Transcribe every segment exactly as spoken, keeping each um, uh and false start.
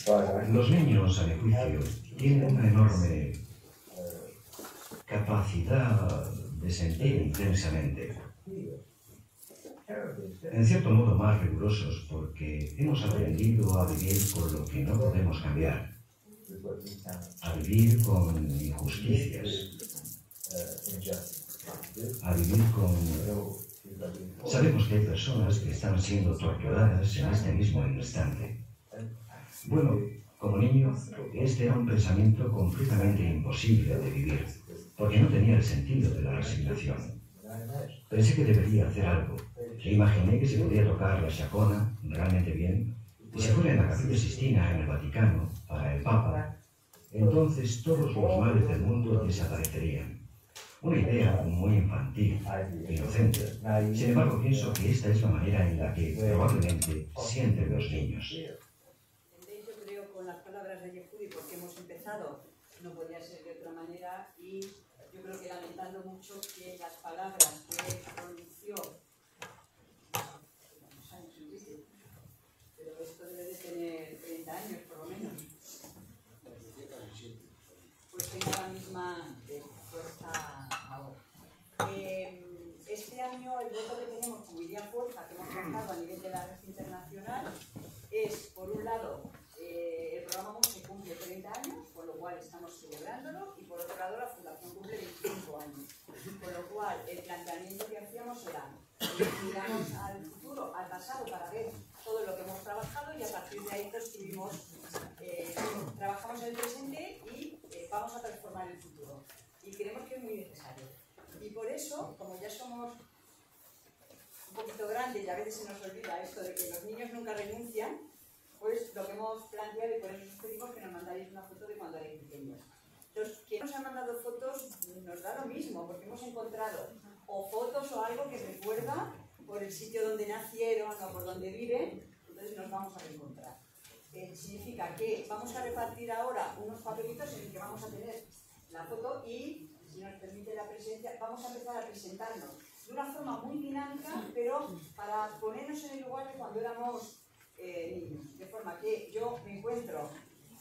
Los niños, a mi juicio, tienen una enorme capacidad de sentir intensamente. En cierto modo más rigurosos porque hemos aprendido a vivir con lo que no podemos cambiar, a vivir con injusticias, a vivir con... Sabemos que hay personas que están siendo torturadas en este mismo instante. Bueno, como niño, este era un pensamiento completamente imposible de vivir, porque no tenía el sentido de la resignación. Pensé que debería hacer algo, e imaginé que se podía tocar la Chacona realmente bien, y si fuera en la Capilla Sistina, en el Vaticano, para el Papa, entonces todos los males del mundo desaparecerían. Una idea muy infantil, inocente. Sin embargo, pienso que esta es la manera en la que probablemente sienten los niños. Yo creo con las palabras de Yehudi, porque hemos empezado, no podía ser de otra manera, y yo creo que lamentando mucho que las palabras que pronunció, unos años en vídeo, pero esto debe de tener treinta años por lo menos, pues tenga la misma fuerza ahora. Eh, este año el voto que tenemos como idea fuerza que hemos trabajado a nivel de la red internacional es, por un lado, eh, el programa MUSE cumple treinta años, con lo cual estamos celebrándolo, y por otro lado la fundación cumple veinticinco años, con lo cual el planteamiento que hacíamos era miramos al futuro, al pasado, para ver todo lo que hemos trabajado, y a partir de ahí escribimos, eh, trabajamos en el presente y eh, vamos a transformar el futuro, y creemos que es muy necesario. Y por eso, como ya somos un poquito grandes y a veces se nos olvida esto de que los niños nunca renuncian, pues lo que hemos planteado, y por eso os pedimos que nos mandáis una foto de cuando erais pequeños. Entonces, quien nos ha mandado fotos nos da lo mismo, porque hemos encontrado o fotos o algo que recuerda por el sitio donde nacieron o por donde viven, entonces nos vamos a reencontrar. Eh, significa que vamos a repartir ahora unos papelitos en los que vamos a tener la foto y, si nos permite la presencia, vamos a empezar a presentarnos de una forma muy dinámica, pero para ponernos en el lugar de cuando éramos eh, niños. De forma que yo me encuentro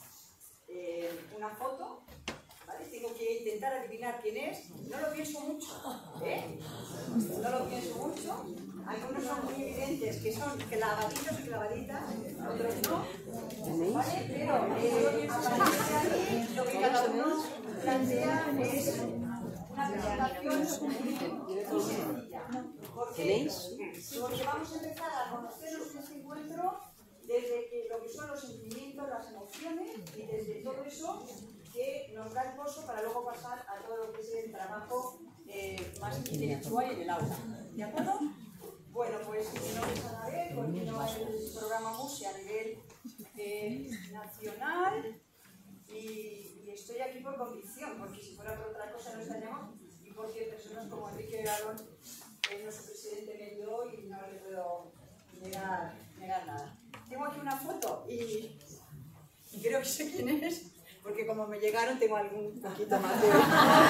eh, una foto, ¿vale? Tengo que intentar adivinar quién es. No lo pienso mucho, ¿eh? No lo pienso mucho. Algunos son muy evidentes, que son clavaditos y clavaditas, otros no, ¿vale? Pero eh, a partir de ahí, lo que cada uno plantea es una presentación muy sencilla. Porque, porque vamos a empezar a conocernos en este encuentro desde que, lo que son los sentimientos, las emociones, y desde todo eso que nos da el pozo para luego pasar a todo lo que es el trabajo eh, más intelectual en el aula. ¿De acuerdo? Bueno, pues mi nombre es Anabel, continúo el programa MUSE a nivel eh, nacional, y, y estoy aquí por convicción, porque si fuera por otra cosa no estaríamos, y porque personas como Enrique Garón, que es nuestro presidente, me dio y no le puedo negar, negar nada. Tengo aquí una foto y, y creo que sé quién es, porque como me llegaron tengo algún poquito más de...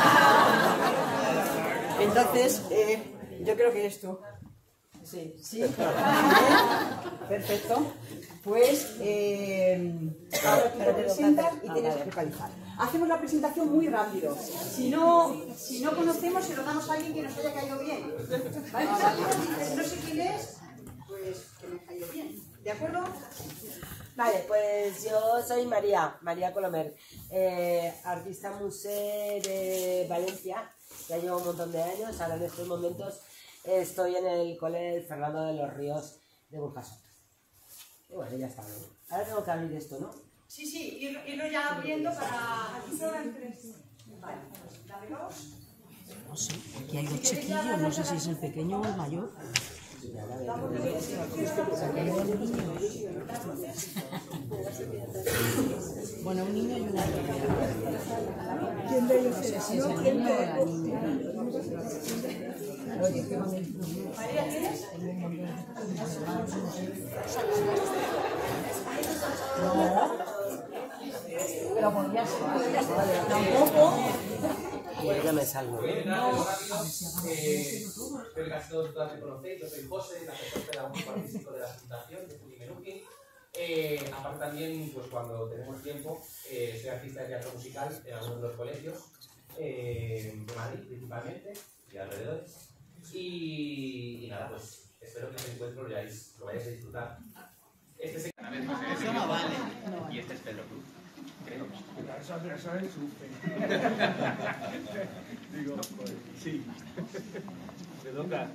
Entonces, eh, yo creo que eres tú. Sí, sí, perfecto. Pues eh, ahora tú te presentas y tienes que localizar. Hacemos la presentación muy rápido. Si no, si no conocemos, se lo damos a alguien que nos haya caído bien. ¿Vale? Si alguien dice, no sé quién es, pues que me ha caído bien. ¿De acuerdo? Vale, pues yo soy María, María Colomer, eh, artista MUSE de Valencia. Ya llevo un montón de años, ahora en estos momentos estoy en el cole Fernando de los Ríos de Burjasot. Y bueno, ya está. ¿No? Ahora tengo que abrir esto, ¿no? Sí, sí, irlo, irlo ya abriendo para... Aquí sobran tres. Vale, pues dame dos. No sé, aquí hay dos chiquillos, no sé si es el pequeño o el mayor. Bueno, un niño y una niña. ¿Quién de ellos es? Sí, sí, el niño o la niña. María, ¿tienes? No. Pero podría ser. Tampoco. Yo ya me salgo. No. Eh, creo que casi todos te conocéis. Yo soy José, la asesor pedagógico artístico de la Fundación de Funimenuki. Eh, aparte también, pues cuando tenemos tiempo, eh, soy artista de teatro musical en algunos de los colegios, eh, de Madrid principalmente, y alrededores. Y, y nada, pues espero que este encuentro lo vayáis, lo vayáis a disfrutar. Este es el canal de José Eso no vale. y este es Pedro Cruz. Creo. Eso, eso es súper. Digo, pues, sí. ¿Me toca?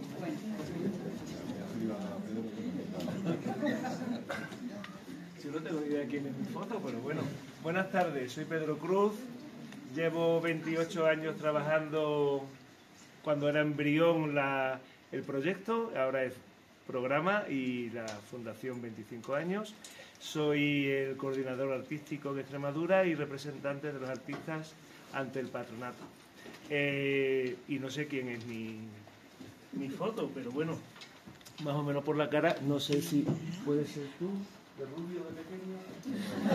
Yo no tengo ni idea de quién es mi foto, pero bueno. Buenas tardes, soy Pedro Cruz. Llevo veintiocho años trabajando cuando era embrión la, el proyecto, ahora es programa y la fundación veinticinco años. Soy el coordinador artístico de Extremadura y representante de los artistas ante el patronato. Eh, y no sé quién es mi, mi foto, pero bueno, más o menos por la cara, no sé si puede ser tú, de rubio, de pequeño.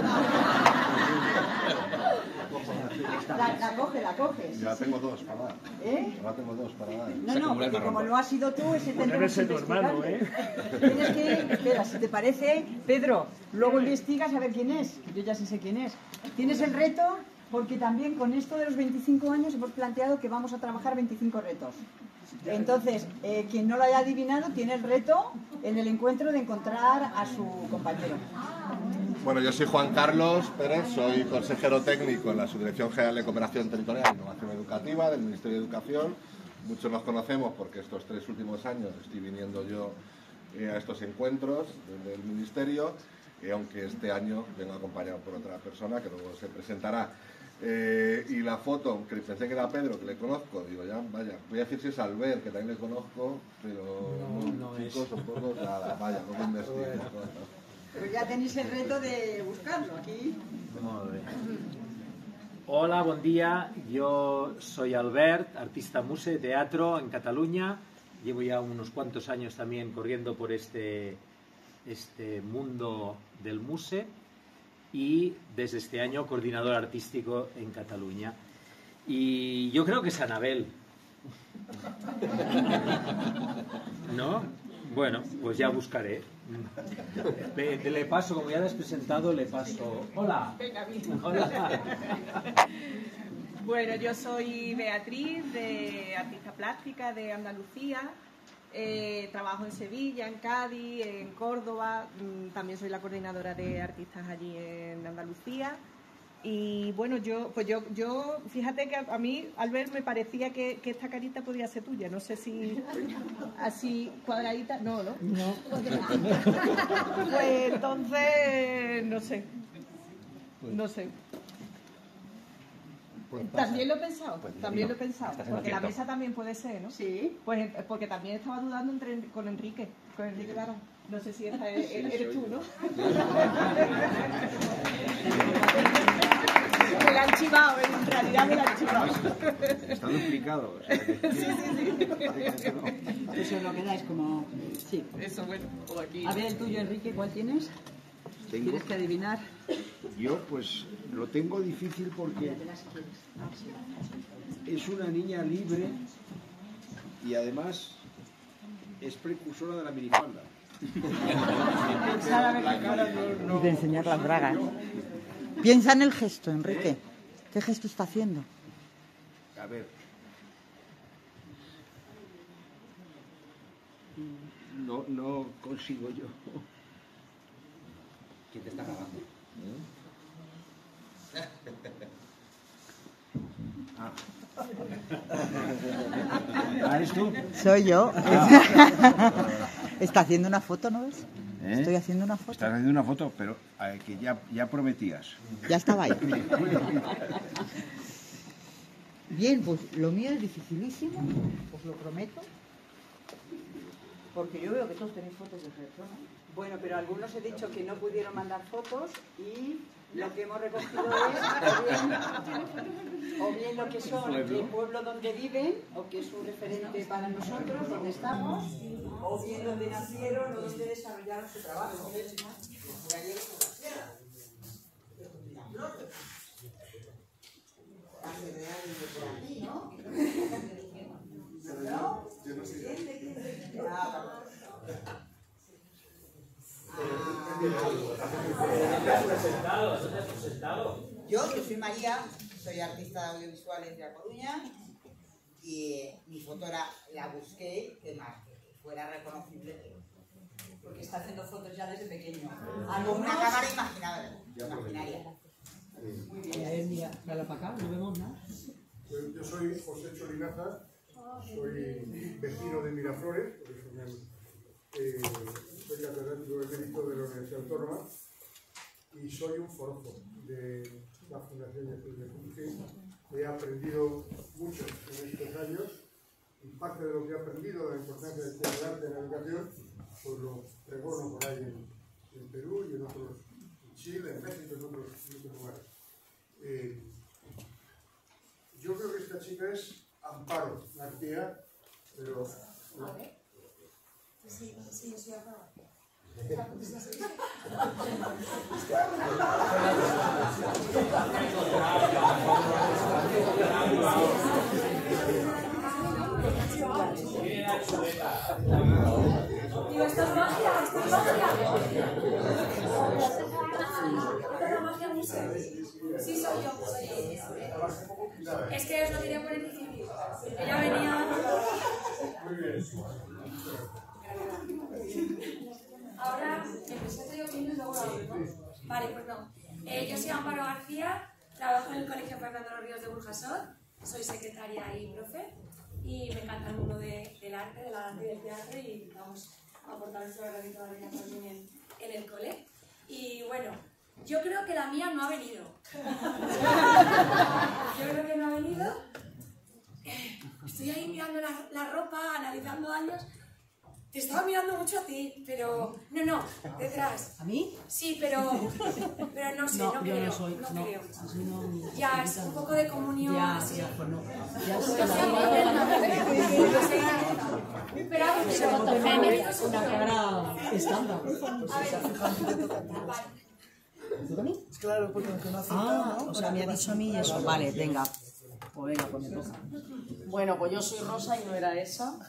La, la coge, la coges. Ya tengo dos para dar. ¿Eh? Ahora tengo dos para dar. No, no, porque como no has sido tú, ese Debe tendremos que ser tu hermano, ¿eh? investigarte. Tienes que, espera, si te parece, Pedro, luego investigas a ver quién es, que yo ya sí sé quién es. Tienes el reto, porque también con esto de los veinticinco años hemos planteado que vamos a trabajar veinticinco retos. Entonces, eh, quien no lo haya adivinado tiene el reto en el encuentro de encontrar a su compañero. Bueno, yo soy Juan Carlos Pérez, soy consejero técnico en la Subdirección General de Cooperación Territorial e Innovación Educativa del Ministerio de Educación. Muchos nos conocemos porque estos tres últimos años estoy viniendo yo eh, a estos encuentros del Ministerio, eh, aunque este año vengo acompañado por otra persona que luego se presentará. Eh, y la foto, aunque pensé que era Pedro, que le conozco, digo ya, vaya, voy a decir si es Albert, que también le conozco, pero No, no chicos, es. un poco, nada, vaya, no me investigo. Pero ya tenéis el reto de buscarlo aquí. Molt bé. Hola, bon dia. Yo soy Albert, artista muse de teatro en Cataluña. Llevo ya unos cuantos años también corriendo por este, este mundo del muse y desde este año coordinador artístico en Cataluña. Y yo creo que es Anabel. ¿No? Bueno, pues ya buscaré. Le, le paso, como ya le has presentado, le paso... Hola. Venga, Hola. Bueno, yo soy Beatriz, de artista plástica de Andalucía. Eh, trabajo en Sevilla, en Cádiz, en Córdoba. También soy la coordinadora de artistas allí en Andalucía. Y bueno, yo, pues yo, yo, fíjate que a, a mí, Albert, me parecía que, que esta carita podía ser tuya. No sé si así cuadradita. No, ¿no? No. Pues entonces, no sé. No sé. También lo he pensado, también lo he pensado, porque la mesa también puede ser, ¿no? Sí. Pues porque también estaba dudando entre, con Enrique, con Enrique Lara. No sé si esta es, eres tú, ¿no? Me la han chivado, en realidad me la han chivado. Está duplicado. O sea que... Sí, sí, sí. Eso lo quedáis como... Sí. Eso, bueno, o aquí. A ver, el tuyo, Enrique, ¿cuál tienes? Tengo... ¿Tienes que adivinar? Yo, pues, lo tengo difícil porque es una niña libre y además es precursora de la minifalda. La cara no, no... Y de enseñar las bragas. Piensa en el gesto, Enrique. ¿Qué gesto está haciendo? A ver. No, no consigo yo. ¿Quién te está grabando? Ah. ¿Ah, eres tú? Soy yo. Ah. Está haciendo una foto, ¿no ves? ¿Eh? Estoy haciendo una foto. Estás haciendo una foto, pero eh, que ya, ya prometías. Ya estaba ahí. Bien, pues lo mío es dificilísimo, os lo prometo. Porque yo veo que todos tenéis fotos de persona. Bueno, pero algunos he dicho que no pudieron mandar fotos y lo que hemos recogido es o bien, o bien lo que son el pueblo donde viven, o que es un referente para nosotros, donde estamos, o bien donde nacieron o donde desarrollaron su trabajo. ¿No? Ah, Yo, que soy María, soy artista de audiovisuales de A Coruña y eh, mi foto la, la busqué que, más, que fuera reconocible. Porque está haciendo fotos ya desde pequeño. Con una cámara imaginable, imaginaria. Muy bien. Mira, dale para acá, no vemos nada. Yo, yo soy José Cholinaza, soy vecino de Miraflores, por eso me, eh, soy catedrático de Mérito de la Universidad Autónoma y soy un forofo de la Fundación de Estudios de Fundación. He aprendido mucho en estos años y parte de lo que he aprendido de la importancia del arte en la educación, pues lo pregono por ahí en, en Perú y en otros, en Chile, en México, en otros, en otros lugares. Eh, yo creo que esta chica es Amparo García, pero... ¿no? Sí, sí, yo soy Amparo. Digo, esto es magia, esto es magia. Esto es magia museo. Sí, soy yo. Es que os lo quería poner difícil. Ella venía... Ahora me presento yo primero y luego lo hablo, ¿no? Vale, pues no. Eh, yo soy Amparo García, trabajo en el Colegio Fernando Los Ríos de Burjasot, soy secretaria y profe, y me encanta el mundo de, del arte, de la danza y del teatro, y vamos a aportar nuestro granito de arena también en, en el cole. Y bueno, yo creo que la mía no ha venido. Yo creo que no ha venido. Estoy ahí mirando la, la ropa, analizando años. Te estaba mirando mucho a ti, pero... No, no, detrás. ¿A mí? Sí, pero... Pero no sé, no, no yo creo, no soy, no, no, creo. así no... Ya, es un poco de comunión, Ya, así. ya, pues no. Ya No sé sé, pero a ver, pero... me meto una cara estándar. Claro, porque no conoce. Ah, o sea, me ha dicho a mí eso. Vale, venga. Pues venga, pues me toca. Bueno, pues yo soy Rosa y no era esa.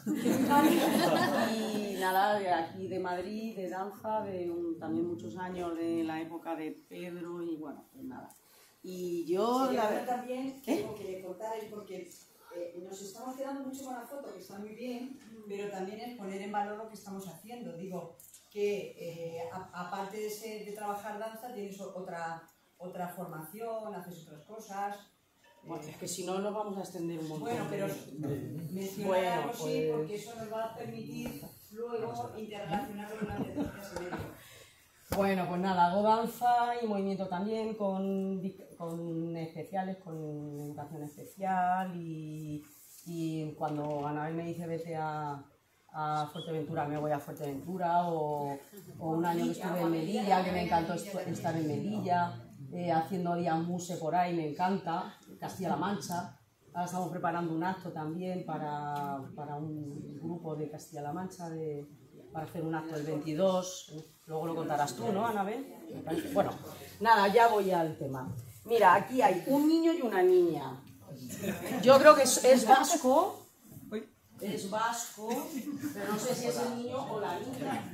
Y nada, de aquí de Madrid, de danza, de un, también muchos años de la época de Pedro y bueno, pues nada. Y yo... Sí, la ahora también ¿Eh? tengo que contaros porque eh, nos estamos quedando mucho con la foto, que está muy bien, pero también es poner en valor lo que estamos haciendo. Digo que eh, a, aparte de, ser, de trabajar danza, tienes otra, otra formación, haces otras cosas. Bueno, es que si no nos vamos a extender un montón. Bueno, pero mencionar Bueno, algo sí, pues... porque eso nos va a permitir luego interrelacionarlo con las tendencias en ello. Bueno, pues nada, hago danza y movimiento también con, con especiales, con educación especial y, y cuando Anabel me dice vete a, a Fuerteventura, me voy a Fuerteventura o, o un año que estuve en Melilla, que me encantó estar en Melilla, eh, haciendo días muse por ahí, me encanta, Castilla-La Mancha. Ahora estamos preparando un acto también para, para un grupo de Castilla-La Mancha, de, para hacer un acto el veintidós. Luego lo contarás tú, ¿no, Anabel? Bueno, nada, ya voy al tema. Mira, aquí hay un niño y una niña. Yo creo que es, es vasco, es vasco, pero no sé si es el niño o la niña.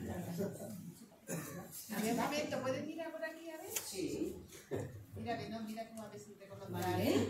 Un momento, ¿puedes mirar por aquí a ver? Sí. Mira que no, mira cómo a ver si te conozco. ¿Vale?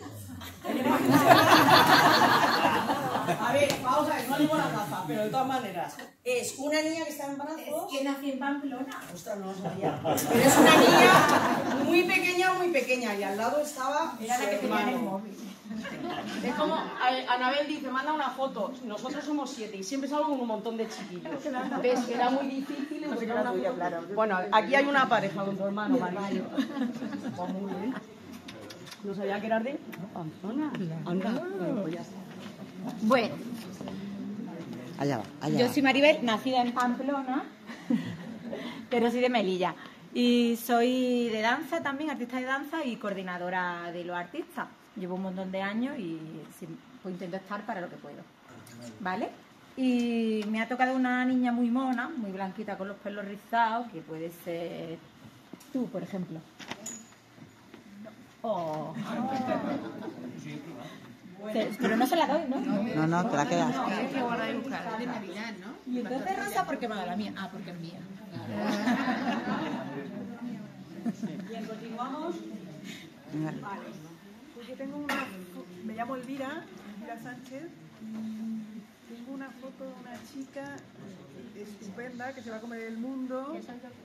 A ver, vamos a ver, no digo la gafa, pero de todas maneras. Es una niña que está en brazos. Es que nací en Pamplona. Ostras, no lo sabía. Pero es una niña muy pequeña, muy pequeña. Y al lado estaba. Era la que tenía en el hermano. móvil. Es como, Anabel dice, manda una foto. Nosotros somos siete y siempre salgo con un montón de chiquillos. ¿Ves? Que era muy difícil encontrar una foto. Claro. Bueno, aquí hay una pareja con tu hermano, Mario. Pues muy bien. No sabía que eras de Pamplona. Anda, bueno, pues ya está. Bueno, Allá va, allá yo va. soy Maribel, nacida en Pamplona, pero soy de Melilla. Y soy de danza también, artista de danza y coordinadora de los artistas. Llevo un montón de años y sí, pues intento estar para lo que puedo. ¿Vale? Y me ha tocado una niña muy mona, muy blanquita con los pelos rizados, que puede ser tú, por ejemplo. Oh. Pero no se la doy, ¿no? No, no, te la quedas. Tienes que guardar y buscar. De Navidad, ¿no? Y entonces Rosa, ¿por qué me da la mía? Ah, porque es mía. Bien, continuamos. Vale. Vale. Pues yo tengo una... Me llamo Elvira, Elvira Sánchez, y tengo una foto de una chica estupenda que se va a comer el mundo,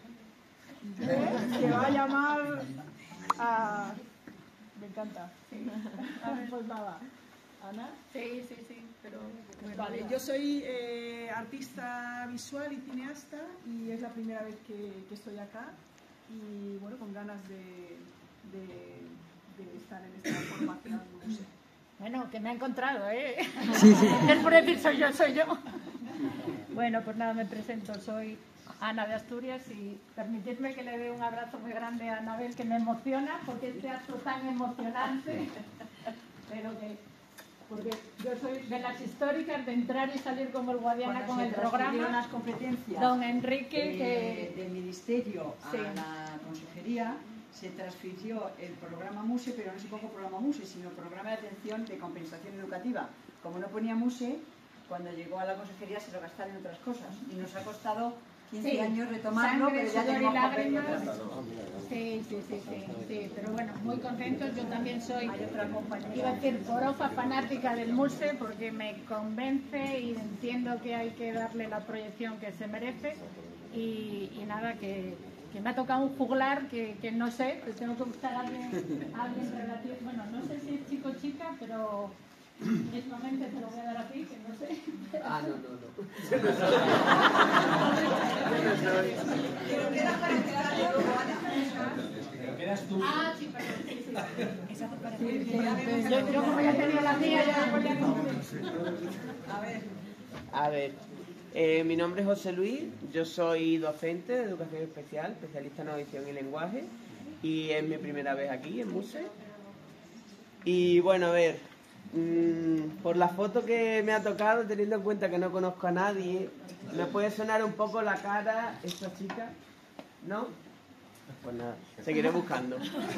que va a llamar a... Me encanta. A ver, pues nada. ¿Ana? Sí, sí, sí, pero... Bueno, vale, yo soy eh, artista visual y cineasta y es la primera vez que, que estoy acá y bueno, con ganas de, de, de estar en esta formación. No sé. Bueno, que me ha encontrado, ¿eh? Sí, sí. Es por decir soy yo, soy yo. Bueno, pues nada, me presento, soy Ana de Asturias y permitidme que le dé un abrazo muy grande a Anabel, que me emociona porque este acto tan emocionante, pero que... Porque yo soy de las históricas de entrar y salir como el Guadiana con el programa. Las competencias Don Enrique, de, que... del Ministerio a Sí. la Consejería, se transfirió el programa MUSE, pero no se pongo programa MUSE, sino programa de atención de compensación educativa. Como no ponía MUSE, cuando llegó a la Consejería se lo gastaron en otras cosas y nos ha costado quince Sí, años retomarlo, sangre, pero ya sudor y tenemos lágrimas. convenio. Sí, sí, sí, sí, sí, pero bueno, muy contentos. Yo también soy, iba a decir, forofa fanática del MUSE porque me convence y entiendo que hay que darle la proyección que se merece y, y nada, que, que me ha tocado un juglar que, que no sé, que tengo que buscar a alguien, a alguien relativo, bueno, no sé si es chico o chica, pero mismamente te lo voy a dar a ti, que no sé. Ah, no, no, no. Pero queda para quedar quedas tú. Ah, sí, perdón, sí, sí. Esa para ti. Yo, yo como ya tenía la mía, ya me ponía como... A ver. A ver, eh, mi nombre es José Luis, yo soy docente de educación especial, especialista en audición y lenguaje, y es mi primera vez aquí en MUSE. Y bueno, a ver, mmm, por la foto que me ha tocado, teniendo en cuenta que no conozco a nadie, me puede sonar un poco la cara esta chica, ¿no? Pues nada, seguiré buscando.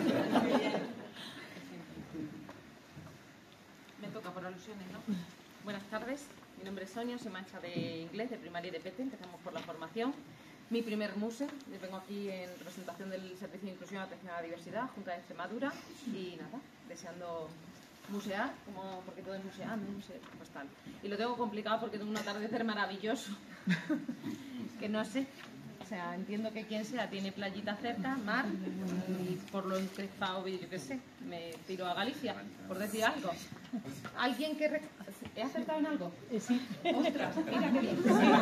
Me toca por alusiones, ¿no? Buenas tardes, mi nombre es Sonia, soy maestra de inglés de primaria y de P T, empezamos por la formación. Mi primer MUSE, yo vengo aquí en representación del Servicio de Inclusión y Atención a la Diversidad, Junta de Extremadura, y nada, deseando musear, como porque todo es museando, museo, pues tal. Y lo tengo complicado porque tengo un atardecer maravilloso, que no sé, o sea, entiendo que quien sea tiene playita cerca, mar, y por lo encrespado, yo qué sé, me tiro a Galicia, por decir algo. ¿Alguien que... Rec... ¿He acertado en algo? Sí. ¡Ostras! Mira qué bien.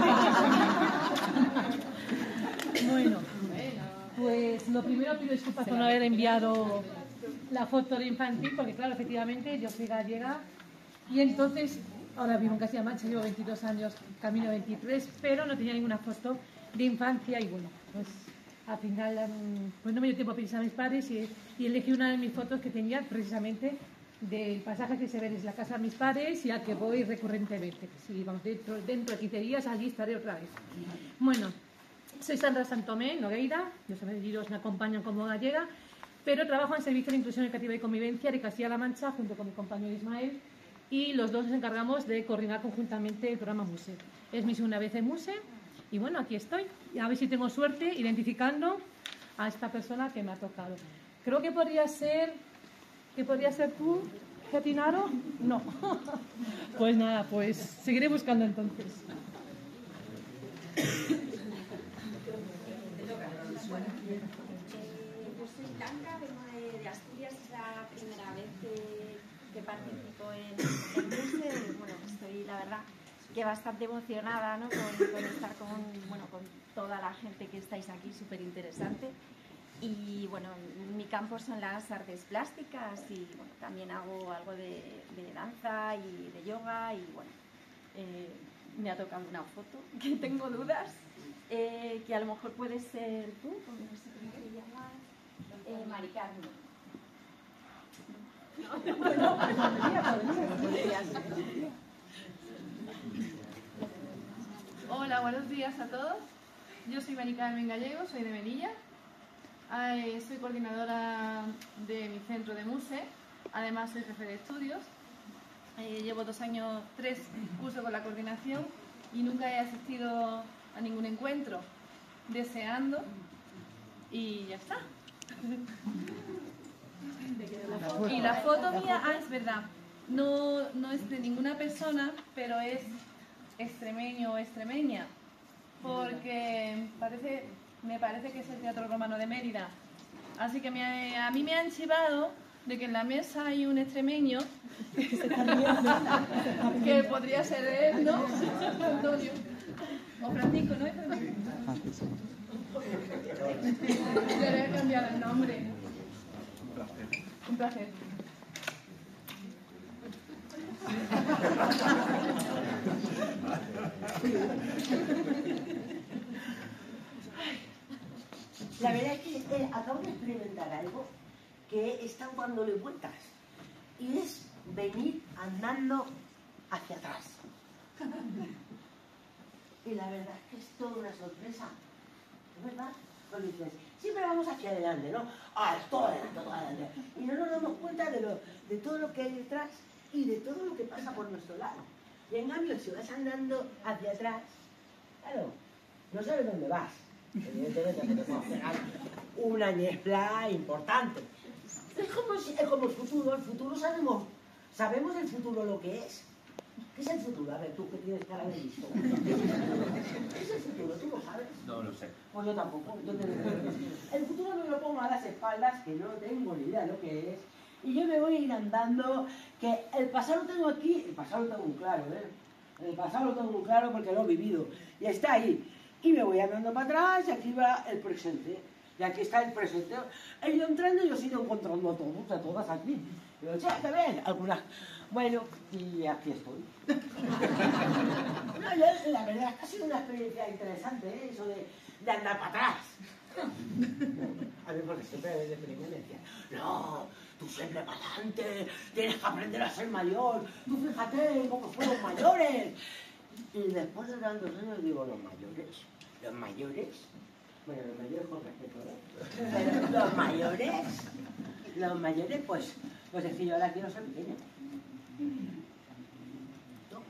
Bueno, pues lo primero pido disculpas por no haber enviado la foto de infantil, porque claro, efectivamente yo soy gallega y entonces ahora vivo en Castilla-La Mancha, llevo veintidós años, camino a veintitrés, pero no tenía ninguna foto de infancia y bueno, pues al final pues no me dio tiempo a pensar a mis padres y, y elegí una de mis fotos que tenía precisamente del pasaje que se ve desde la casa de mis padres y al que voy recurrentemente. Si vamos dentro, dentro de quince días, allí estaré otra vez. Bueno, soy Sandra Santomé Nogueira, los apellidos me acompañan como gallega, pero trabajo en Servicio de Inclusión Educativa y Convivencia de Castilla-La Mancha junto con mi compañero Ismael y los dos nos encargamos de coordinar conjuntamente el programa MUSE. Es mi segunda vez en MUSE y bueno, aquí estoy. A ver si tengo suerte identificando a esta persona que me ha tocado. Creo que podría ser... ¿Qué podría ser tú, Getinaro? No. Pues nada, pues seguiré buscando entonces. Bueno, yo soy Blanca, vengo de, de Asturias, es la primera vez que, que participo en el MUSE. Bueno, estoy la verdad que bastante emocionada, ¿no? con, con estar con, bueno, con toda la gente que estáis aquí, súper interesante. Y bueno, mi campo son las artes plásticas y bueno, también hago algo de, de danza y de yoga y bueno, eh, me ha tocado una foto que tengo dudas, eh, que a lo mejor puede ser tú, porque no sé cómo te llamas, eh, Mari Carmen. No, bueno, podría ser. Hola, buenos días a todos. Yo soy Mari Carmen Gallego, soy de Melilla. Eh, soy coordinadora de mi centro de MUSE, además soy jefe de estudios. Eh, llevo dos años, tres cursos con la coordinación y nunca he asistido a ningún encuentro, deseando y ya está. Y la foto mía, ah, es verdad, no, no es de ninguna persona, pero es extremeño o extremeña, porque parece, me parece que es el Teatro Romano de Mérida. Así que me, a mí me han chivado de que en la mesa hay un extremeño que podría ser él, ¿no? Antonio. O Francisco, ¿no? Le voy a cambiar el nombre. Un placer. Un placer. La verdad es que eh, acabo de experimentar algo que he estado dándole vueltas y es venir andando hacia atrás. Y la verdad es que es toda una sorpresa, ¿es verdad? Porque dices, siempre vamos hacia adelante, ¿no? Ah, todo adelante, todo adelante. Y no nos damos cuenta de, lo, de todo lo que hay detrás y de todo lo que pasa por nuestro lado. Y en cambio, si vas andando hacia atrás, claro, no sabes dónde vas. Evidentemente te puedo pegar una añezla importante. Es como, si, es como el futuro, el futuro sabemos, sabemos el futuro lo que es. ¿Qué es el futuro? A ver, tú que tienes cara de listo. ¿Qué es el futuro? ¿Tú lo sabes? No lo sé. Pues yo tampoco. Yo te... El futuro me lo pongo a las espaldas, que no tengo ni idea de lo que es. Y yo me voy a ir andando, que el pasado lo tengo aquí, el pasado lo tengo muy claro, ¿eh? El pasado lo tengo muy claro porque lo he vivido. Y está ahí. Y me voy andando para atrás y aquí va el presente. Y aquí está el presente. He ido entrando y os he ido encontrando a todos, a todas aquí. Y yo, ya, ¿te ven? Algunas... Bueno, y aquí estoy. No, yo, la verdad es que ha sido una experiencia interesante, ¿eh? Eso de, de andar para atrás. A mí porque siempre desde pequeño me decía, no, tú siempre para adelante, tienes que aprender a ser mayor, tú fíjate cómo fueron mayores. Y después de tantos años digo, los mayores, los mayores, bueno, los mayores con respeto, ¿eh? Pero los mayores, los mayores, pues, pues es que yo ahora quiero ser pequeña. ¿No?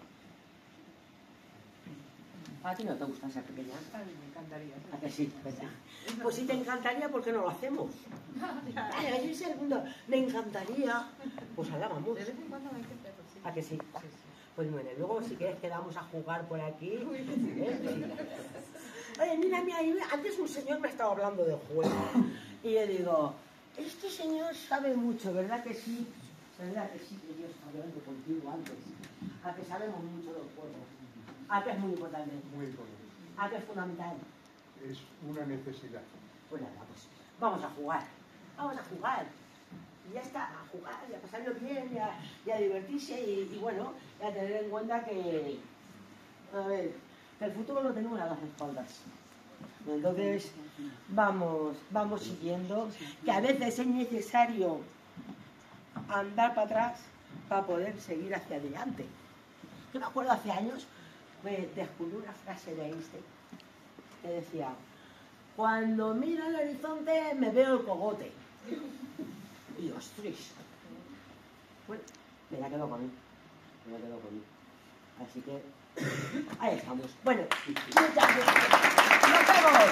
¿A ti no te gusta ser pequeña? A mí me encantaría. ¿A que sí? ¿Verdad? Pues si te encantaría, ¿por qué no lo hacemos? Vale, hay un segundo. Me encantaría. Pues allá vamos. De vez en cuando hay que hacerlo, sí. ¿A que sí? Pues bueno, luego si quieres quedamos a jugar por aquí. ¿Eh? Oye, mira, mira, antes un señor me estaba hablando de juego. Y yo digo, este señor sabe mucho, ¿verdad que sí? ¿Verdad que sí? Que yo estaba hablando contigo antes. A que sabemos mucho de los juegos. A que es muy importante. Muy importante. A que es fundamental. Es una necesidad. Pues nada, pues vamos a jugar. Vamos a jugar. Y ya está, a jugar y a pasarlo bien y a, y a divertirse y, y bueno, y a tener en cuenta que, a ver, que el futuro lo tenemos a las espaldas. Entonces, vamos, vamos siguiendo, que a veces es necesario andar para atrás para poder seguir hacia adelante. Yo me acuerdo hace años, me descubrí una frase de Einstein que decía, cuando miro el horizonte me veo el cogote. Y ostras, bueno, me la quedo con él, me la quedo con él. Así que, ahí estamos. Bueno, muchas gracias. ¡Nos vemos!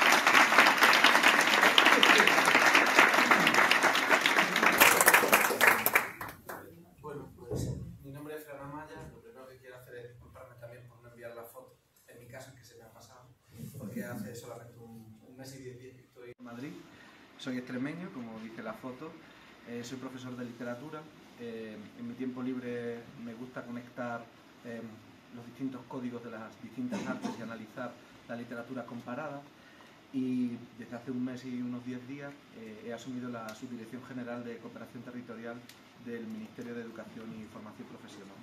Bueno, pues mi nombre es Fran Amaya. Lo primero que quiero hacer es disculparme también por no enviar la foto. En mi caso es que se me ha pasado, porque hace solamente un, un mes y diez días que estoy en Madrid. Soy extremeño, como dice la foto. Eh, soy profesor de literatura. Eh, en mi tiempo libre me gusta conectar eh, los distintos códigos de las distintas artes y analizar la literatura comparada. Y desde hace un mes y unos diez días eh, he asumido la Subdirección General de Cooperación Territorial del Ministerio de Educación y Formación Profesional.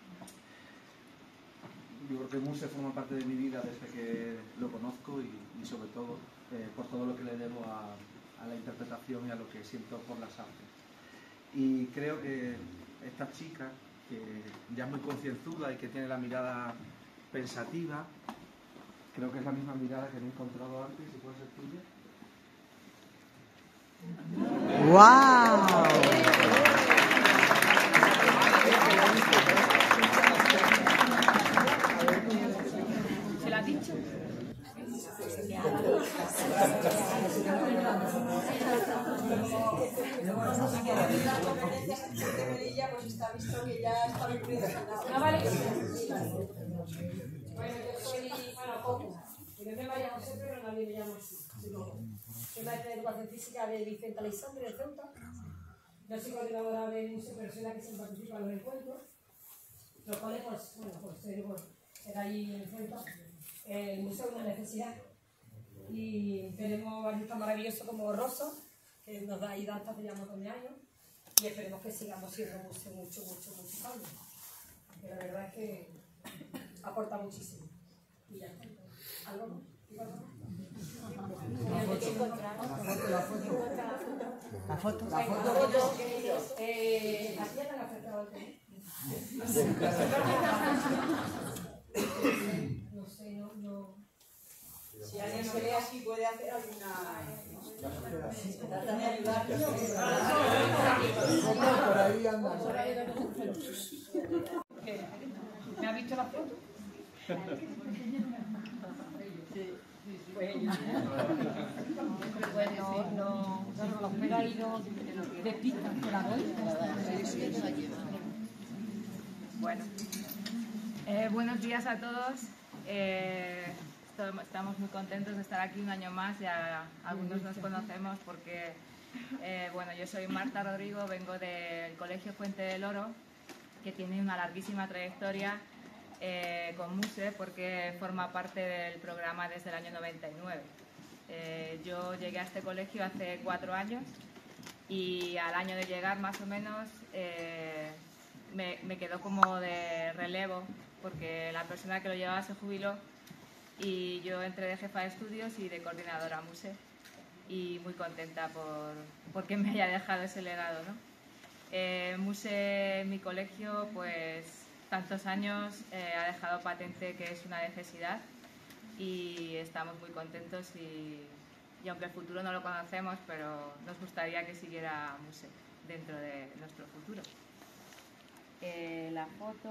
Yo creo que Muse forma parte de mi vida desde que lo conozco y, y sobre todo eh, por todo lo que le debo a, a la interpretación y a lo que siento por las artes. Y creo que esta chica, que ya es muy concienzuda y que tiene la mirada pensativa, creo que es la misma mirada que he encontrado antes, si puede ser tuya. ¡Wow! ¿Se la ha dicho? María, pues está visto que ya está muy impresionado. No vale que sea así, vale. Bueno, yo soy, bueno, poco. Mi nombre es María José, pero nadie me llama así. Soy maestra de educación física de Vicente Aleixandre de Ceuta. No soy coordinadora del museo, pero soy la que se participa en los encuentros. Los cuales, pues, bueno, pues tengo era ahí en Ceuta. El museo es una necesidad. Y tenemos artistas maravillosos como Rosa, que nos da ahí danza hace ya un montón de años. Y esperemos que sigamos siendo museo mucho, mucho, muchos años. Porque la verdad es que aporta muchísimo. Y ya está. ¿Algo más? La foto. La foto. La foto. La foto. Eh, ¿A quién le han afectado el tema? No sé, no, no. Si alguien se ve así puede hacer alguna... Tratan de ayudarnos. Por ahí anda. ¿Me ha visto la foto? Pues no, no, no, los pega y no despistan, te la doy. Bueno, eh, buenos días a todos. Eh, estamos muy contentos de estar aquí un año más. Ya algunos nos conocemos porque, eh, bueno, yo soy Marta Rodrigo, vengo del Colegio Fuente del Oro, que tiene una larguísima trayectoria eh, con Muse, porque forma parte del programa desde el año noventa y nueve. Eh, yo llegué a este colegio hace cuatro años y al año de llegar más o menos eh, me, me quedó como de relevo, porque la persona que lo llevaba se jubiló y yo entré de jefa de estudios y de coordinadora Muse, y muy contenta por porque me haya dejado ese legado, ¿no? Eh, Muse, mi colegio, pues tantos años eh, ha dejado patente que es una necesidad y estamos muy contentos y, y aunque el futuro no lo conocemos, pero nos gustaría que siguiera Muse dentro de nuestro futuro. Eh, la foto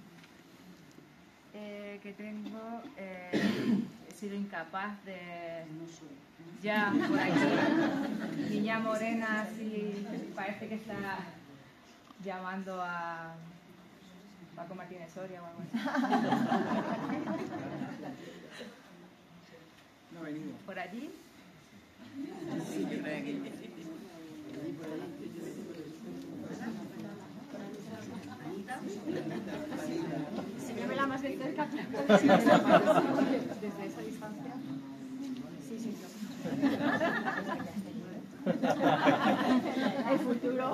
eh, que tengo, eh, he sido incapaz de... Ya, por aquí, niña morena, así, parece que está llamando a Paco Martínez Soria o algo así. No ha venido. ¿Por allí? Sí, yo creo que... Enséñamela más de cerca. Desde esa distancia. Sí, sí, sí. El futuro.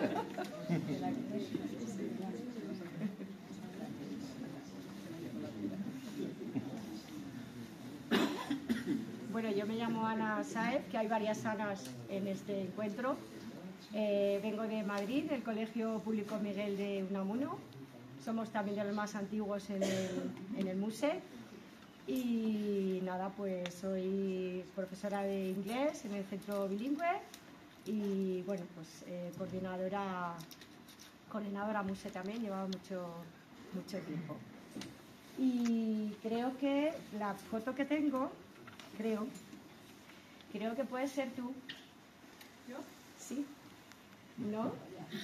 Bueno, yo me llamo Ana Sáez, que hay varias Anas en este encuentro. Eh, vengo de Madrid, del Colegio Público Miguel de Unamuno. Somos también de los más antiguos en el, en el Muse. Y nada, pues soy profesora de inglés en el centro bilingüe y bueno, pues eh, coordinadora, coordinadora Muse también, llevaba mucho, mucho tiempo. Y creo que la foto que tengo, creo, creo que puede ser tú. ¿Yo? Sí. ¿No?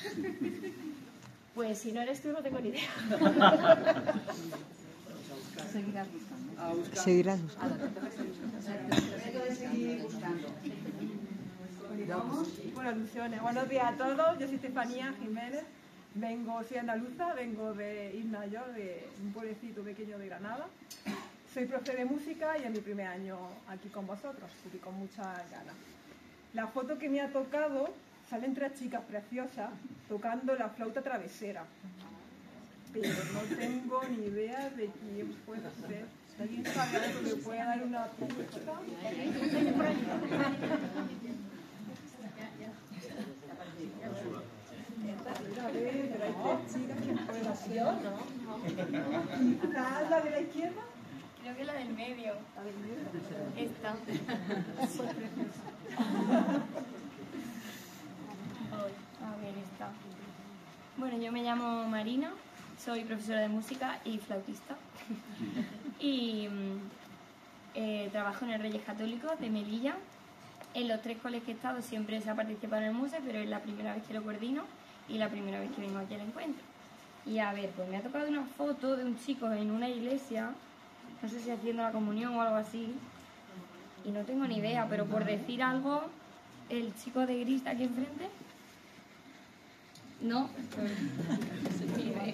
Pues si no eres tú no tengo ni idea. Seguirás buscando. A buscar. Seguirás buscando. Prometo de seguir buscando. Bueno, alusiones. Buenos días a todos. Yo soy Estefanía Jiménez. Vengo, soy andaluza, vengo de Isla Mayor, de un pueblecito pequeño de Granada. Soy profe de música y es mi primer año aquí con vosotros, y con muchas ganas. La foto que me ha tocado, salen tres chicas preciosas tocando la flauta travesera. Pero no tengo ni idea de quién puede ser. Si alguien sabe algo que pueda dar una pista. A ver, pero hay tres chicas que pueden ser. ¿Está la de la izquierda? Creo que la del medio. La del medio. Esta. A ver, esta. Bueno, yo me llamo Marina, soy profesora de música y flautista. Y eh, trabajo en el Reyes Católicos de Melilla. En los tres coles que he estado siempre se ha participado en el Muse, pero es la primera vez que lo coordino y la primera vez que vengo aquí al encuentro. Y a ver, pues me ha tocado una foto de un chico en una iglesia, no sé si haciendo la comunión o algo así, y no tengo ni idea, pero por decir algo, el chico de gris de aquí enfrente, no, ni idea.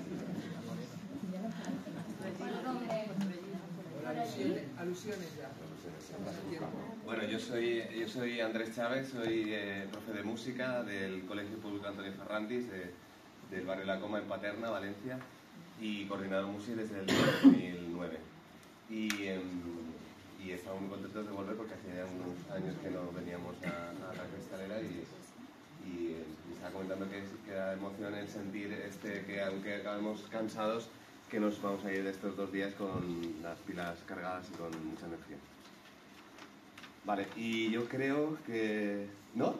Alusiones ya. Bueno, yo soy, yo soy Andrés Chávez, soy eh, profe de música del Colegio Público Antonio Ferrandis de, del barrio La Coma en Paterna, Valencia, y coordinador musical desde el dos mil nueve. Y, eh, y estamos muy contentos de volver porque hacía ya unos años que no veníamos a, a la cristalera y, y, eh, y estaba comentando que, que da emoción el sentir este, que aunque acabemos cansados, que nos vamos a ir de estos dos días con las pilas cargadas y con mucha energía. Vale, y yo creo que... ¿No?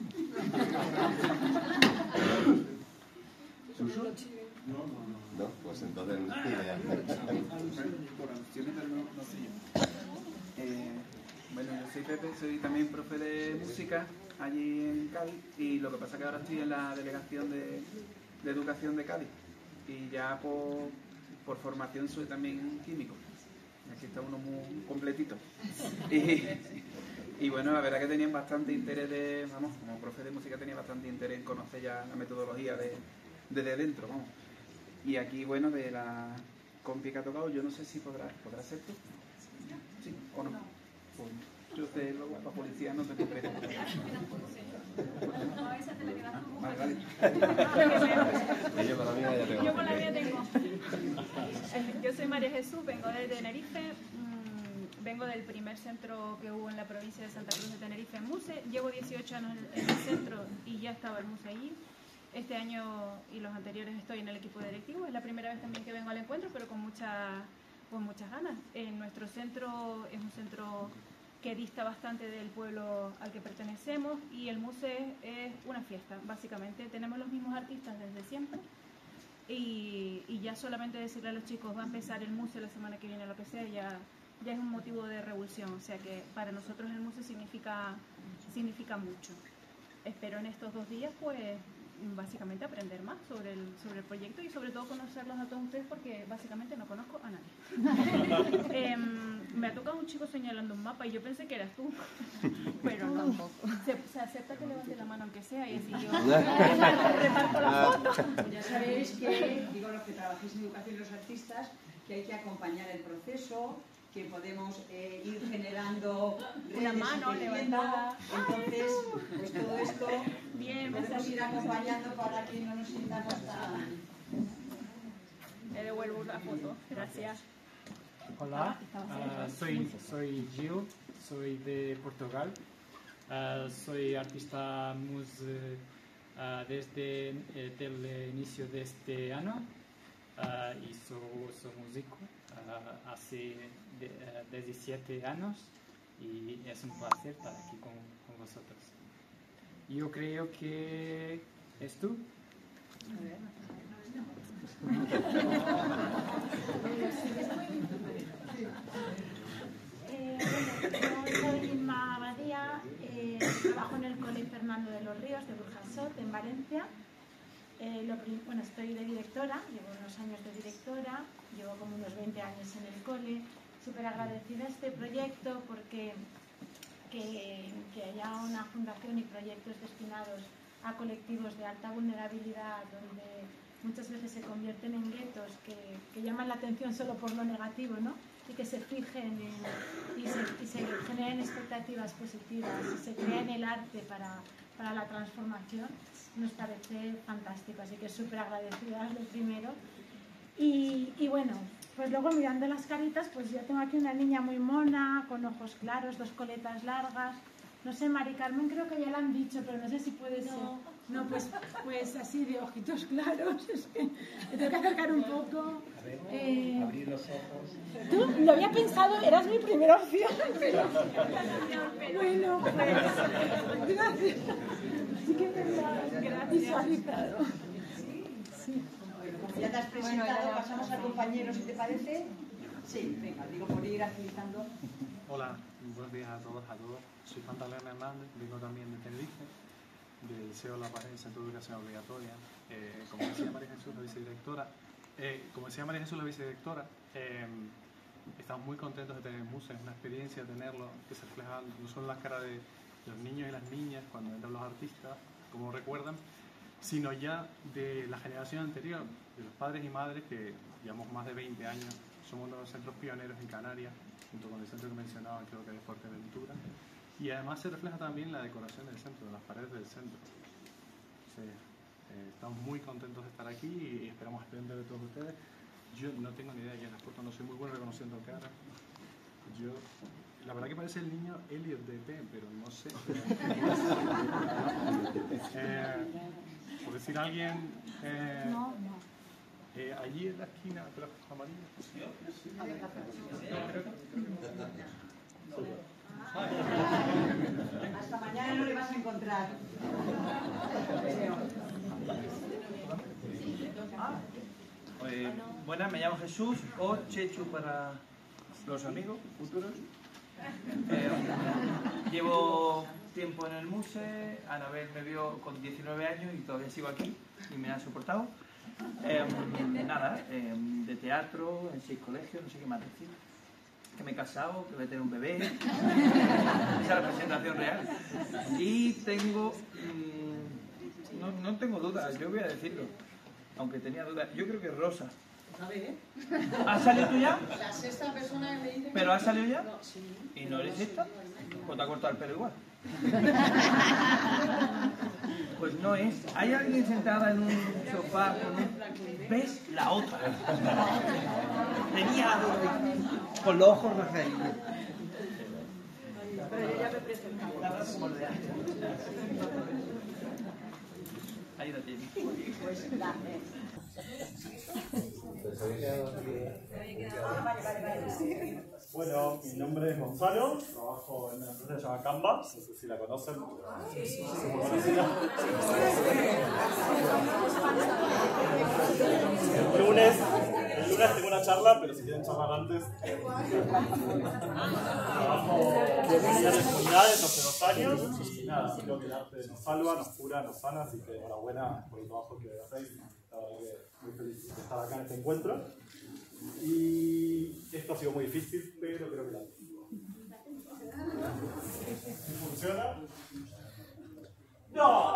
¿Susu? No, no, no. No, pues entonces... ya. Por alusiones, pero no, no sé yo. Eh, bueno, yo soy Pepe, soy también profe de música allí en Cádiz y lo que pasa es que ahora estoy en la delegación de, de educación de Cádiz y ya por, por formación soy también químico. Aquí está uno muy completito. Y, y bueno, la verdad que tenían bastante interés de, vamos, como profe de música tenía bastante interés en conocer ya la metodología de, desde dentro, vamos. Y aquí, bueno, de la compi que ha tocado, yo no sé si podrá, ¿podrá ser tú? ¿Sí o no? Pues yo sé, luego la policía no te compré. Vale, vale. Yo con la mía tengo. Yo soy María Jesús, vengo de Tenerife, mmm, vengo del primer centro que hubo en la provincia de Santa Cruz de Tenerife en Muse. Llevo dieciocho años en el centro y ya estaba el Muse allí. Este año y los anteriores estoy en el equipo directivo. Es la primera vez también que vengo al encuentro, pero con, mucha, con muchas ganas. En nuestro centro es un centro que dista bastante del pueblo al que pertenecemos y el Muse es una fiesta, básicamente. Tenemos los mismos artistas desde siempre y, y ya solamente decirle a los chicos va a empezar el Muse la semana que viene, lo que sea, ya, ya es un motivo de revulsión. O sea que para nosotros el Muse significa, significa mucho. Espero en estos dos días pues básicamente aprender más sobre el, sobre el proyecto y sobre todo conocerlos a todos ustedes porque básicamente no conozco a nadie. eh, me ha tocado un chico señalando un mapa y yo pensé que eras tú, pero no. Se, se acepta que levante la mano aunque sea y así yo reparto la foto. Ya sabéis que, digo los que trabajéis en educación y los artistas, que hay que acompañar el proceso, que podemos eh, ir generando una mano levantada. Entonces, pues todo esto bien, podemos ir acompañando para que no nos sintamos tan... Le devuelvo la foto, gracias. Hola, uh, soy, soy Gil, soy de Portugal. Uh, soy artista muse uh, desde eh, el inicio de este año uh, y soy, soy músico uh, hace de, uh, diecisiete años y es un placer estar aquí con, con vosotros. Yo creo que es tú. Eh, bueno, yo soy Inma Abadía, eh, trabajo en el Colegio Fernando de los Ríos de Burjasot, en Valencia. Eh, lo, bueno, estoy de directora, llevo unos años de directora, llevo como unos veinte años en el cole. Súper agradecida a este proyecto porque que, que haya una fundación y proyectos destinados a colectivos de alta vulnerabilidad donde muchas veces se convierten en guetos que, que llaman la atención solo por lo negativo, ¿no? Y que se fijen en, y, se, y se generen expectativas positivas y se crea en el arte para, para la transformación, nos parece fantástico. Así que súper agradecidas lo primero. Y, y bueno, pues luego mirando las caritas, pues yo tengo aquí una niña muy mona, con ojos claros, dos coletas largas. No sé, Mari Carmen creo que ya la han dicho, pero no sé si puede ser. No, pues, pues así de ojitos claros. Es que me tengo que acercar un poco. A ver, eh, abrir los ojos. Tú lo había pensado, eras mi primera opción, pero bueno, pues gracias. Sí que me lo has visualizado. Sí. Ya te has presentado, pasamos al compañero, si te parece. Sí, venga, digo por ir agilizando. Hola, buenos días a todos, a todos. Soy Pantaleón Hernández, vengo también de Tenerife. del C E O de la página del Centro de Educación Obligatoria. Eh, como decía María Jesús, la vicedirectora, eh, como decía María Jesús, la vicedirectora, eh, estamos muy contentos de tener Muse. Es una experiencia tenerlo, que se refleja no solo en las caras de los niños y las niñas cuando entran los artistas, como recuerdan, sino ya de la generación anterior, de los padres y madres que llevamos más de veinte años, somos uno de los centros pioneros en Canarias, junto con el centro que mencionaba, creo que de Fuerteventura, y además se refleja también la decoración del centro, de las paredes del centro. Sí, eh, estamos muy contentos de estar aquí y esperamos aprender de todos ustedes. Yo no tengo ni idea de quién es, porque no soy muy bueno reconociendo caras. Yo, la verdad que parece el niño Elliot de E T, pero no sé. eh, por decir a alguien, eh, no, no. Eh, allí en la esquina de los amarillos. ¿Yo? Sí. No, creo que... Hasta mañana no le vas a encontrar. Eh, buenas, me llamo Jesús, o Chechu para los amigos futuros. Eh, llevo tiempo en el Muse. Anabel me vio con diecinueve años y todavía sigo aquí y me ha soportado. Eh, nada, eh, de teatro, en seis colegios, no sé qué más decir. Que me he casado, que voy a tener un bebé. Esa es la presentación real. Y tengo... Mmm, no, no tengo dudas, yo voy a decirlo. Aunque tenía dudas. Yo creo que es Rosa. ¿Sabes? ¿Has salido tú ya? La sexta persona que me dice... ¿Pero has salido ya? No, sí. ¿Y no eres esta? Pues te ha cortado el pelo igual. Pues no es. ¿Hay alguien sentada en un sofá con un... ¿Ves? La otra. Tenía con los ojos rajados. Pero yo ya me he presentado. Ahí la tienes. Pues gracias. Bueno, mi nombre es Gonzalo, trabajo en una empresa que se llama Canva, no sé si la conocen. Sí. El lunes, el lunes tengo una charla, pero si quieren charlar antes. Trabajo en las comunidades hace dos años y nada, creo que el arte nos salva, nos cura, nos sana, así que enhorabuena por el trabajo que hacéis. La verdad que muy feliz de estar acá en este encuentro. Y esto ha sido muy difícil, pero creo que la tengo. ¿Funciona? ¡No!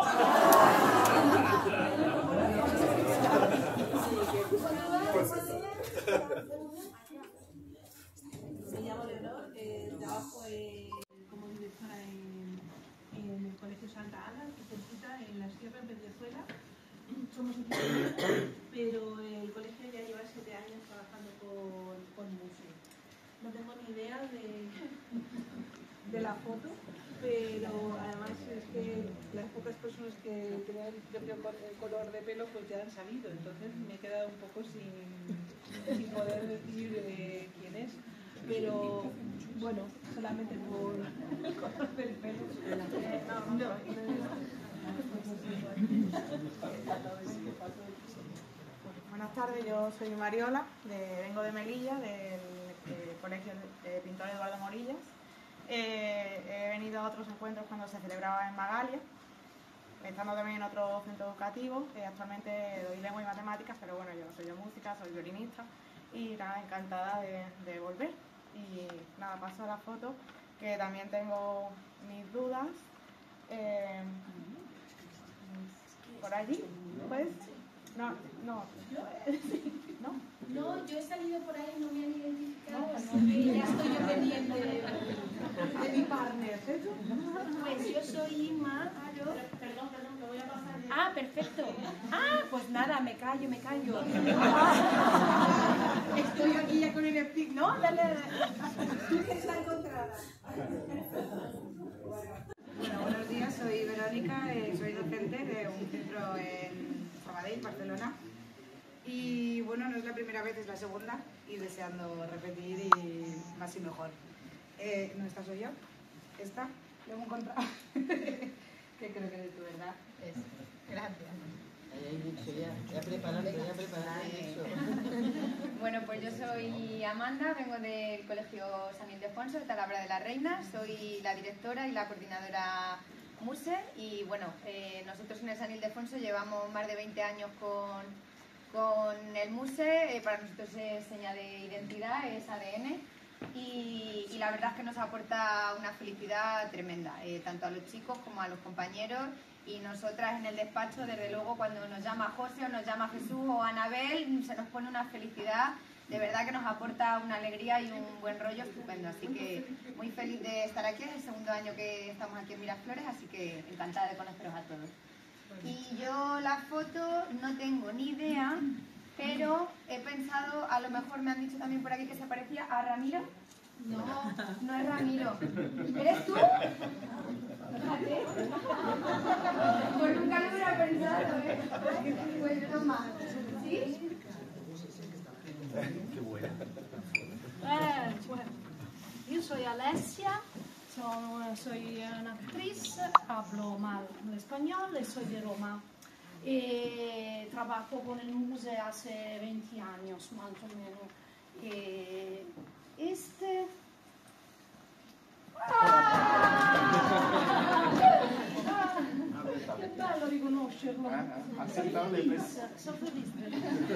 Me llamo Leonor, eh, trabajo eh, como directora en, en el Colegio Santa Ana, que se cita en la Sierra, en Venezuela. Somos equipo, pero el colegio ya lleva siete años trabajando con, con Muse. No tengo ni idea de, de la foto, pero además es que las pocas personas que tenían el color de pelo pues ya han salido, entonces me he quedado un poco sin, sin poder decir eh, quién es. Pero bueno, solamente por el color del pelo. No, no, Buenas tardes, yo soy Mariola, de, vengo de Melilla, del de Colegio de Pintor Eduardo Morillas. Eh, he venido a otros encuentros cuando se celebraba en Magalia, estando también en otro centro educativo. Eh, actualmente doy lengua y matemáticas, pero bueno, yo soy de música, soy violinista y nada, encantada de, de volver. Y nada, paso a la foto, que también tengo mis dudas. Eh, ¿Por allí? ¿Puedes? No, no. ¿No? No, yo he salido por ahí, no me han identificado, no, no, ya estoy yo pendiente de, de mi partner. Pues yo soy Inma. Perdón, perdón, te voy a pasar. De... Ah, perfecto. Ah, pues nada, me callo, me callo. Estoy aquí ya con el stick, ¿no? Dale, dale. Está encontrada. Bueno, buenos días, soy Verónica, eh, soy docente de un centro en Sabadell, Barcelona. Y bueno, no es la primera vez, es la segunda y deseando repetir y más y mejor. Eh, no, esta soy yo, esta, lo hemos encontrado, que creo que es tu verdad. Es. Gracias. Ya preparando, ya preparando. Bueno, pues yo soy Amanda, vengo del Colegio San Ildefonso de Talabra de la Reina, soy la directora y la coordinadora Muse y bueno, eh, nosotros en el San Ildefonso llevamos más de veinte años con, con el Muse, eh, para nosotros es seña de identidad, es A D N y, y la verdad es que nos aporta una felicidad tremenda, eh, tanto a los chicos como a los compañeros y nosotras en el despacho, desde luego cuando nos llama José o nos llama Jesús o Anabel, se nos pone una felicidad. De verdad que nos aporta una alegría y un buen rollo estupendo, así que muy feliz de estar aquí, es el segundo año que estamos aquí en Miraflores, así que encantada de conoceros a todos. Y yo la foto no tengo ni idea, pero he pensado, a lo mejor me han dicho también por aquí que se parecía a Ramiro. No, no es Ramiro. ¿Eres tú? Fíjate. Pues nunca lo hubiera pensado, ¿eh? Pues no más. ¿Sí? Qué buena. Eh, bueno, yo soy Alessia, soy, soy una actriz, hablo mal el español y soy de Roma. Y trabajo con el Muse hace veinte años, más o menos. E este... Che bello riconoscerlo. Feliz, sono felice.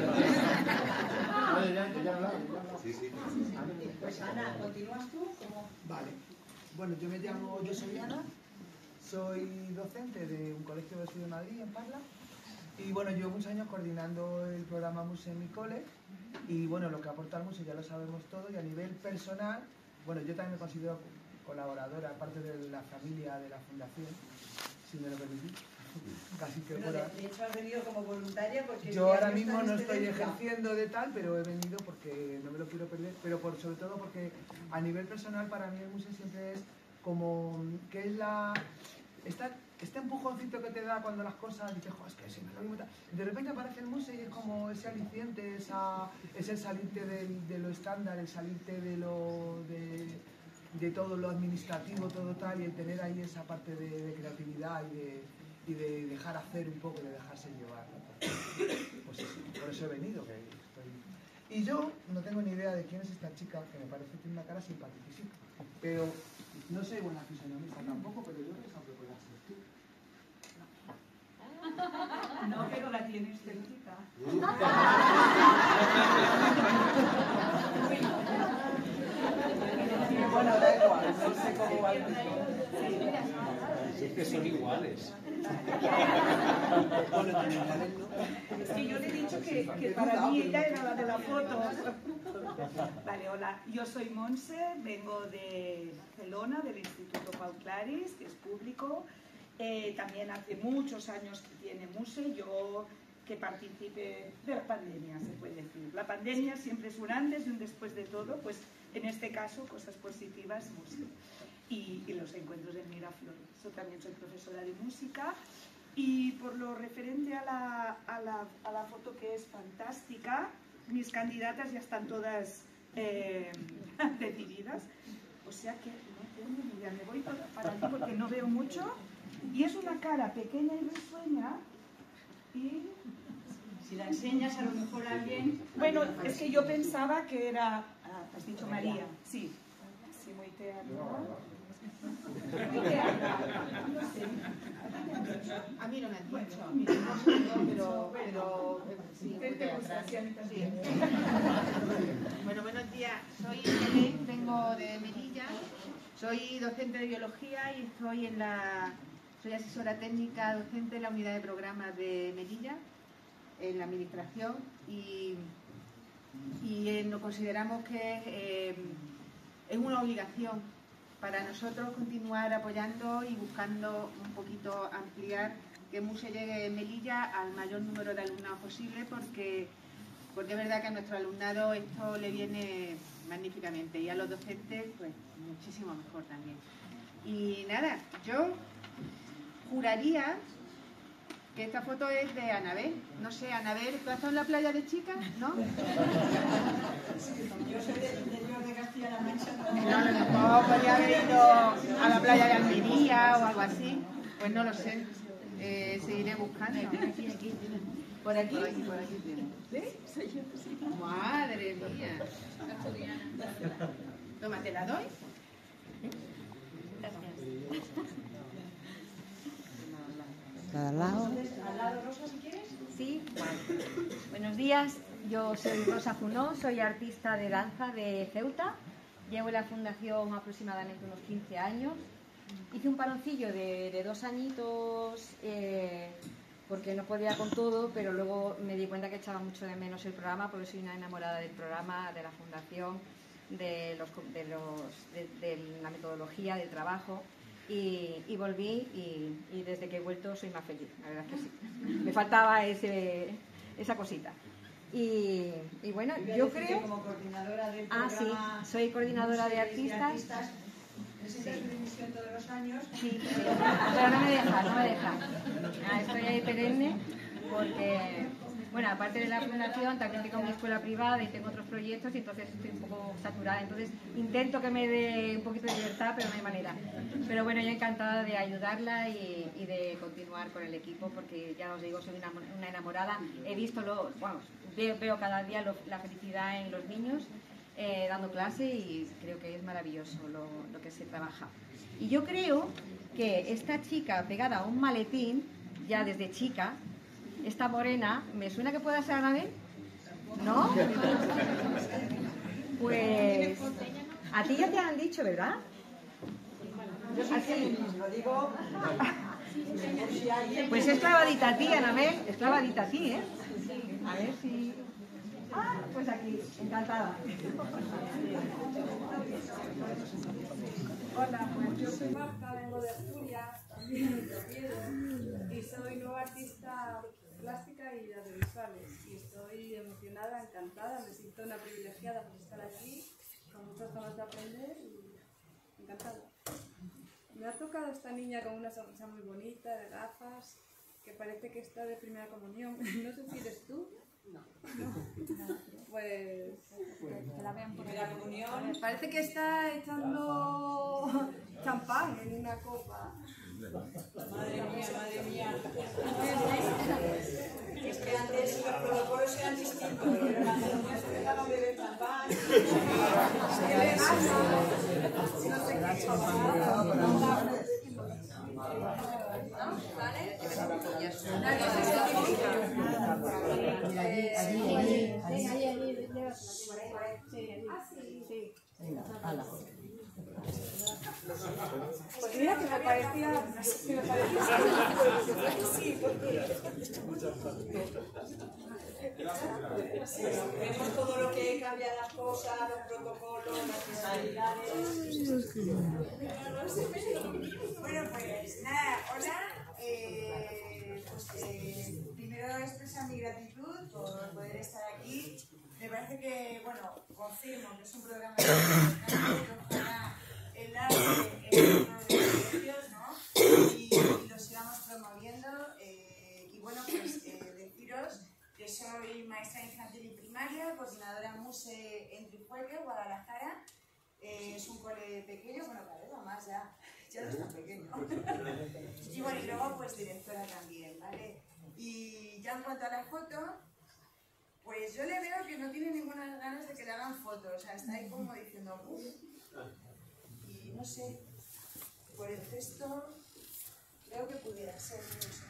Sí, sí. Pues Ana, ¿continúas tú? ¿Cómo? Vale. Bueno, yo me llamo, yo soy Ana, soy docente de un colegio de Sur de Madrid, en Parla, y bueno, llevo muchos años coordinando el programa Muse en mi cole, y bueno, lo que aporta el Muse ya lo sabemos todos, y a nivel personal, bueno, yo también me considero colaboradora, aparte de la familia de la fundación, si me lo permitís. Casi que Pero fuera... de hecho has venido como voluntaria porque... Yo ahora mismo no estoy ejerciendo de tal, pero he venido porque no me lo quiero perder, pero por, sobre todo porque a nivel personal para mí el Muse siempre es como que es la... Esta, este empujoncito que te da cuando las cosas dices, jo, es que si me lo mismo tal. De repente aparece el Muse y es como ese aliciente, esa, es el salirte de, de lo estándar, el salirte de lo... De, de todo lo administrativo, todo tal, y el tener ahí esa parte de, de creatividad y de, y de dejar hacer un poco, de dejarse llevar, ¿no? Pues eso, por eso he venido. Que estoy... Y yo no tengo ni idea de quién es esta chica, que me parece que tiene una cara simpaticísima, pero no soy buena fisonomista tampoco, pero yo pensaba que podías ser tú. No, pero la tienes cerquita. Bueno, da igual, no sé cómo va a Siempre son iguales. Es que yo le he dicho que, que para mí ella era la de la foto. Vale, hola, yo soy Monse, vengo de Barcelona, del Instituto Pau Claris, que es público. Eh, también hace muchos años que tiene Muse, yo que participé de la pandemia, se puede decir. La pandemia siempre es un antes y un después de todo, pues en este caso cosas positivas, Muse. Y, y los encuentros en Miraflores. Yo también soy profesora de música y por lo referente a la, a la, a la foto que es fantástica, mis candidatas ya están todas eh, decididas, o sea que no tengo ni idea, me voy para, para allí porque no veo mucho y es una cara pequeña y risueña y... Si la enseñas a lo mejor a alguien... Bueno, es que yo pensaba que era... Ah, has dicho María, sí. Sí, muy teatral. Muy teatral. No sé. A mí no me han dicho, a mí no, pero, pero sí, muy teatral. Sí. Bueno, buenos días. Soy Belén, vengo de Melilla. Soy docente de biología y estoy en la, soy asesora técnica docente en la unidad de programas de Melilla, en la administración, y, y eh, nos consideramos que eh, es una obligación para nosotros continuar apoyando y buscando un poquito ampliar que Muse llegue en Melilla al mayor número de alumnados posible, porque, porque es verdad que a nuestro alumnado esto le viene magníficamente y a los docentes pues muchísimo mejor también. Y nada, yo juraría que esta foto es de Anabel. No sé, Anabel, ¿tú has estado en la playa de chicas? ¿No? Yo soy de, de, de Castilla-La Mancha. No, a lo mejor podría haber ido a la playa de Almería o algo así. Pues no lo sé. Eh, seguiré buscando. ¿Por aquí? Por aquí, por aquí. ¿Sí? Madre mía. Toma, ¿te la doy? Gracias. Cada lado. Al lado, Rosa, si quieres. Sí, vale. Buenos días, yo soy Rosa Funó, soy artista de danza de Ceuta. Llevo en la fundación aproximadamente unos quince años. Hice un paroncillo de, de dos añitos eh, porque no podía con todo, pero luego me di cuenta que echaba mucho de menos el programa porque soy una enamorada del programa, de la fundación, de, los, de, los, de, de la metodología, del trabajo. Y, y volví y, y desde que he vuelto soy más feliz, la verdad es que sí. Me faltaba ese, esa cosita. Y, y bueno, yo creo... Como coordinadora del ah, programa... sí, soy coordinadora de artistas. ¿Presentas tu dimisión todos los años? Sí, sí, pero no me deja, no me deja. Ah, estoy ahí perenne porque... Bueno, aparte de la fundación, también tengo mi escuela privada y tengo otros proyectos y entonces estoy un poco saturada. Entonces intento que me dé un poquito de libertad, pero no hay manera. Pero bueno, yo encantada de ayudarla y, y de continuar con el equipo porque ya os digo, soy una, una enamorada. He visto, lo, bueno, veo, veo cada día lo, la felicidad en los niños eh, dando clase y creo que es maravilloso lo, lo que se trabaja. Y yo creo que esta chica pegada a un maletín, ya desde chica, esta morena, ¿me suena que pueda ser Anabel? ¿No? Pues a ti ya te han dicho, ¿verdad? Yo soy feliz, lo digo. Pues es clavadita a ti, Anabel, es clavadita a ti, ¿eh? A ver si... Ah, pues aquí, encantada. Hola, pues yo soy Marta, vengo de Asturias, también de Oviedo, y soy nueva artista plástica y de audiovisuales. Y estoy emocionada, encantada, me siento una privilegiada por estar aquí, con muchas ganas de aprender y encantada. Me ha tocado esta niña con una sonrisa muy bonita, de gafas, que parece que está de primera comunión. No sé si eres tú. No. No. Pues... Que la vean por primera comunión. Parece que está echando champán en una copa. Madre mía, madre mía. Es que antes los protocolos eran distintos. Pero las niñas se dejaban beber champán. No sé qué. ¿Vale? Pues mira que me parecía... Que me parecía... Sí, porque... Vemos todo lo que cambia las cosas, los protocolos, las personalidades. Bueno, pues nada, hola. Eh, pues, eh, primero expresar mi gratitud por poder estar aquí. Me parece que, bueno, confirmo que es un programa que ojalá el arte en uno de los colegios, ¿no? Y, y lo sigamos promoviendo. Eh, y bueno, pues eh, deciros que soy maestra infantil y primaria, coordinadora MUSE en Trijueque, Guadalajara. Eh, es un cole pequeño, bueno, cada vez va más ya, ya no es tan pequeño. Y bueno, y luego pues directora también, ¿vale? Y ya en cuanto a la foto, pues yo le veo que no tiene ninguna ganas de que le hagan fotos, o sea, está ahí como diciendo, uff, y no sé, por el gesto creo que pudiera ser, no sé.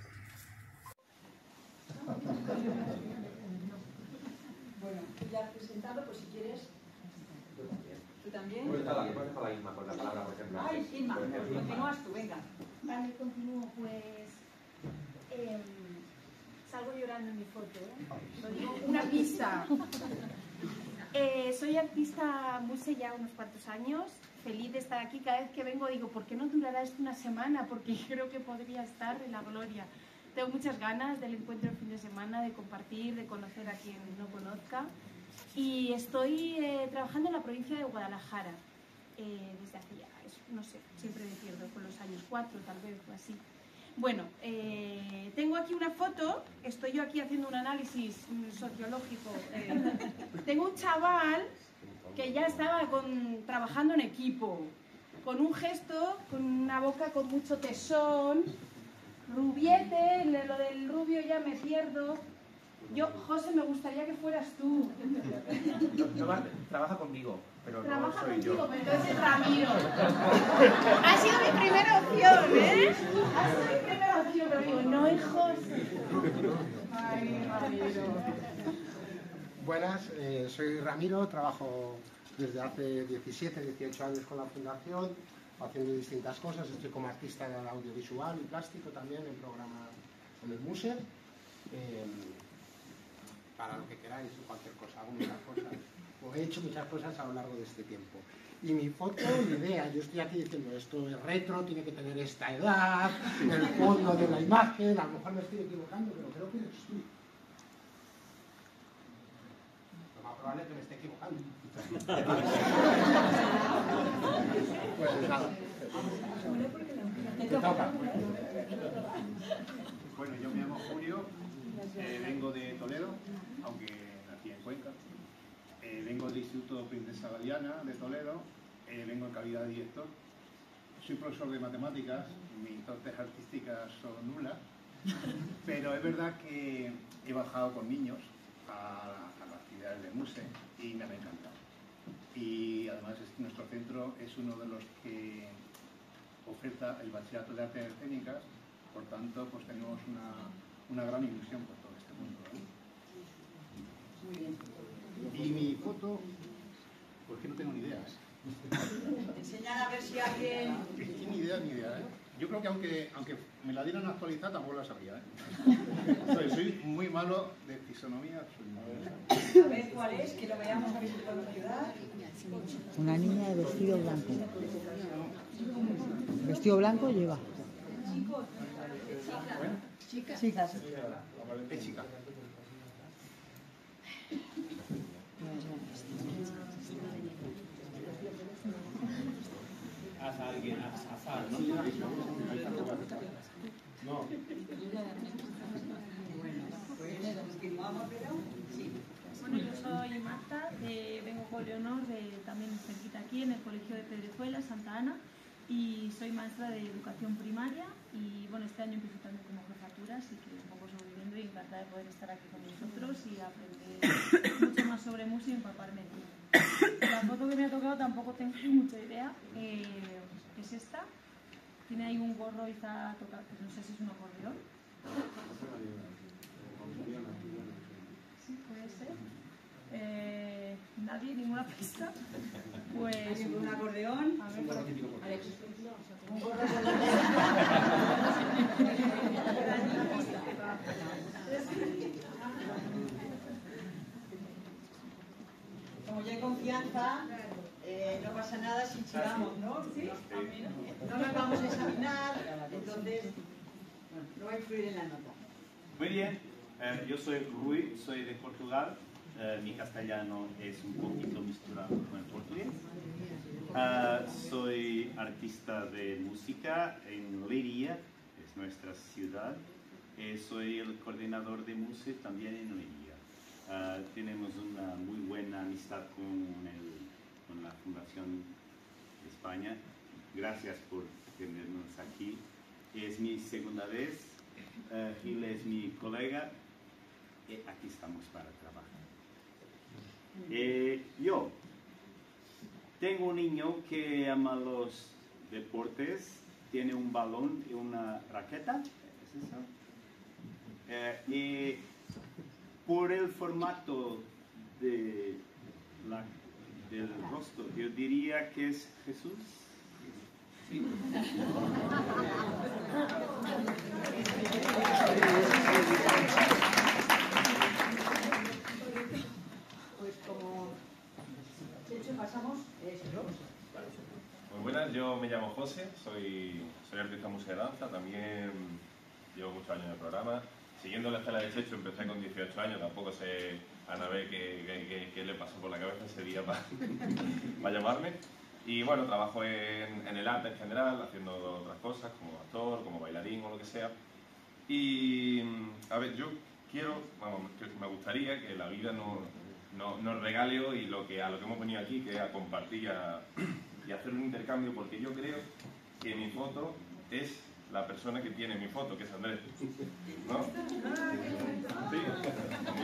Bueno, ya has presentado, pues si quieres... ¿Tú también? Pues está la, está la Isma con la palabra, por ejemplo. Ay, Isma, continúas tú, venga. Vale, continúo, pues... Eh, salgo llorando en mi foto, ¿eh? Lo digo, una pista. Eh, soy artista muse ya unos cuantos años, feliz de estar aquí. Cada vez que vengo digo, ¿por qué no durará esto una semana? Porque creo que podría estar en la gloria. Tengo muchas ganas del encuentro el fin de semana, de compartir, de conocer a quien no conozca. Y estoy eh, trabajando en la provincia de Guadalajara, eh, desde hace ya, no sé, siempre me pierdo con los años, cuatro tal vez o así. Bueno, eh, tengo aquí una foto, estoy yo aquí haciendo un análisis sociológico. Eh, tengo un chaval que ya estaba con, trabajando en equipo, con un gesto, con una boca con mucho tesón, rubiete, lo del rubio ya me pierdo, Yo, José, me gustaría que fueras tú. No, no va- trabaja conmigo, pero no Trabaja soy contigo, yo. pero entonces es Ramiro. Ha sido mi primera opción, ¿eh? Ha sido mi primera opción, pero digo, no es José. Ay, Ramiro. Buenas, eh, soy Ramiro, trabajo desde hace diecisiete, dieciocho años con la Fundación, haciendo distintas cosas. Estoy como artista audiovisual y plástico también en programas en el Muse. Eh, para lo que queráis o cualquier cosa, hago muchas cosas. O he hecho muchas cosas a lo largo de este tiempo. Y mi foto, mi idea, yo estoy aquí diciendo esto es retro, tiene que tener esta edad, el fondo de la imagen, a lo mejor me estoy equivocando, pero creo que eres tú. Lo más probable es que me esté equivocando. Pues nada. Te toca. Bueno, yo me llamo Julio, eh, vengo de Toledo, aunque nací en Cuenca. Eh, vengo del Instituto Princesa Galiana de Toledo, eh, vengo en calidad de director. Soy profesor de matemáticas, mis dotes artísticas son nulas, pero es verdad que he bajado con niños a, a las actividades de Muse y me han encantado. Y además es, nuestro centro es uno de los que oferta el bachillerato de artes escénicas, por tanto pues tenemos una, una gran ilusión por todo este mundo, ¿no? Muy bien. Y mi foto, pues que no tengo ni ideas. Enseñar a ver si alguien... Es que ni idea, ni idea, ¿eh? Yo creo que aunque, aunque me la dieran actualizada tampoco la sabría, ¿eh? soy, soy muy malo de fisonomía. A ver cuál es, que lo veamos, a ver si podemos ayudar. Una niña de vestido blanco. ¿Vestido blanco lleva? Chicas. Chicas. Es chica. Haz a alguien, haz a ¿no? No. Bueno, yo soy Marta, eh, vengo con Leonor, de, también cerquita aquí, en el colegio de Pedrezuela, Santa Ana, y soy maestra de educación primaria y bueno, este año empiezo también como jefatura, así que un poco sobreviviendo y encantada de poder estar aquí con vosotros y aprender mucho más sobre música y empaparme de ella. La foto que me ha tocado tampoco tengo mucha idea, eh, es esta, tiene ahí un gorro y está tocado, pues no sé si es un acordeón. Sí, puede ser. Eh, nadie, ninguna pista. Pues un acordeón. A ver, por aquí. Un gorro Como ya hay confianza, eh, no pasa nada si chivamos, ¿no? ¿Sí? No nos vamos a examinar, entonces no va a influir en la nota. Muy bien, eh, yo soy Rui, soy de Portugal. Eh, mi castellano es un poquito mezclado con el portugués. Uh, soy artista de música en Leiria, es nuestra ciudad. Eh, soy el coordinador de Muse también en Leiria. Uh, tenemos una muy buena amistad con, el, con la Fundación de España. Gracias por tenernos aquí. Es mi segunda vez. Uh, Gil es mi colega. Y aquí estamos para trabajar. Eh, yo tengo un niño que ama los deportes, tiene un balón y una raqueta, ¿es eso? Eh, y por el formato de la, del rostro, yo diría que es Jesús. Sí. Pues como hecho pasamos, eh, Muy buenas, yo me llamo José, soy, soy artista museo de danza, también llevo muchos años en el programa. Siguiendo la estela de Chechu, empecé con dieciocho años, tampoco sé a Anabel qué, qué, qué, qué le pasó por la cabeza ese día para, para llamarme. Y bueno, trabajo en, en el arte en general, haciendo otras cosas, como actor, como bailarín o lo que sea. Y, a ver, yo quiero, vamos, me gustaría que la vida nos, nos, nos regale hoy lo que, a lo que hemos venido aquí, que es a compartir y a, y a hacer un intercambio, porque yo creo que mi foto es la persona que tiene mi foto, que es Andrés, ¿no? Sí,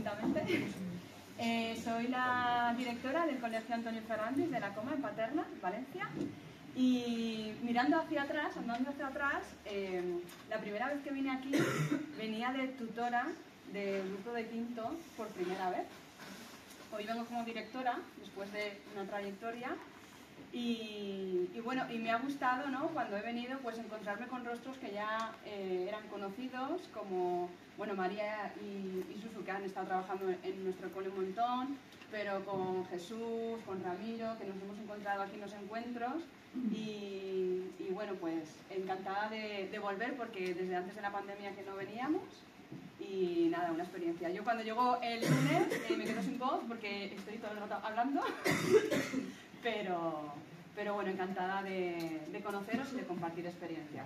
perfectamente. Eh, soy la directora del Colegio Antonio Fernández de la Coma, en Paterna, Valencia. Y mirando hacia atrás, andando hacia atrás, eh, la primera vez que vine aquí venía de tutora del grupo de quinto por primera vez. Hoy vengo como directora, después de una trayectoria. Y, y bueno, y me ha gustado, ¿no?, cuando he venido, pues encontrarme con rostros que ya eh, eran conocidos, como bueno, María y, y Susu, que han estado trabajando en nuestro cole un montón, pero con Jesús, con Ramiro, que nos hemos encontrado aquí en los encuentros. Y, y bueno, pues encantada de, de volver, porque desde antes de la pandemia que no veníamos. Y nada, una experiencia. Yo cuando llego el lunes eh, me quedo sin voz porque estoy todo el rato hablando. Pero, pero bueno, encantada de, de conoceros y de compartir experiencias.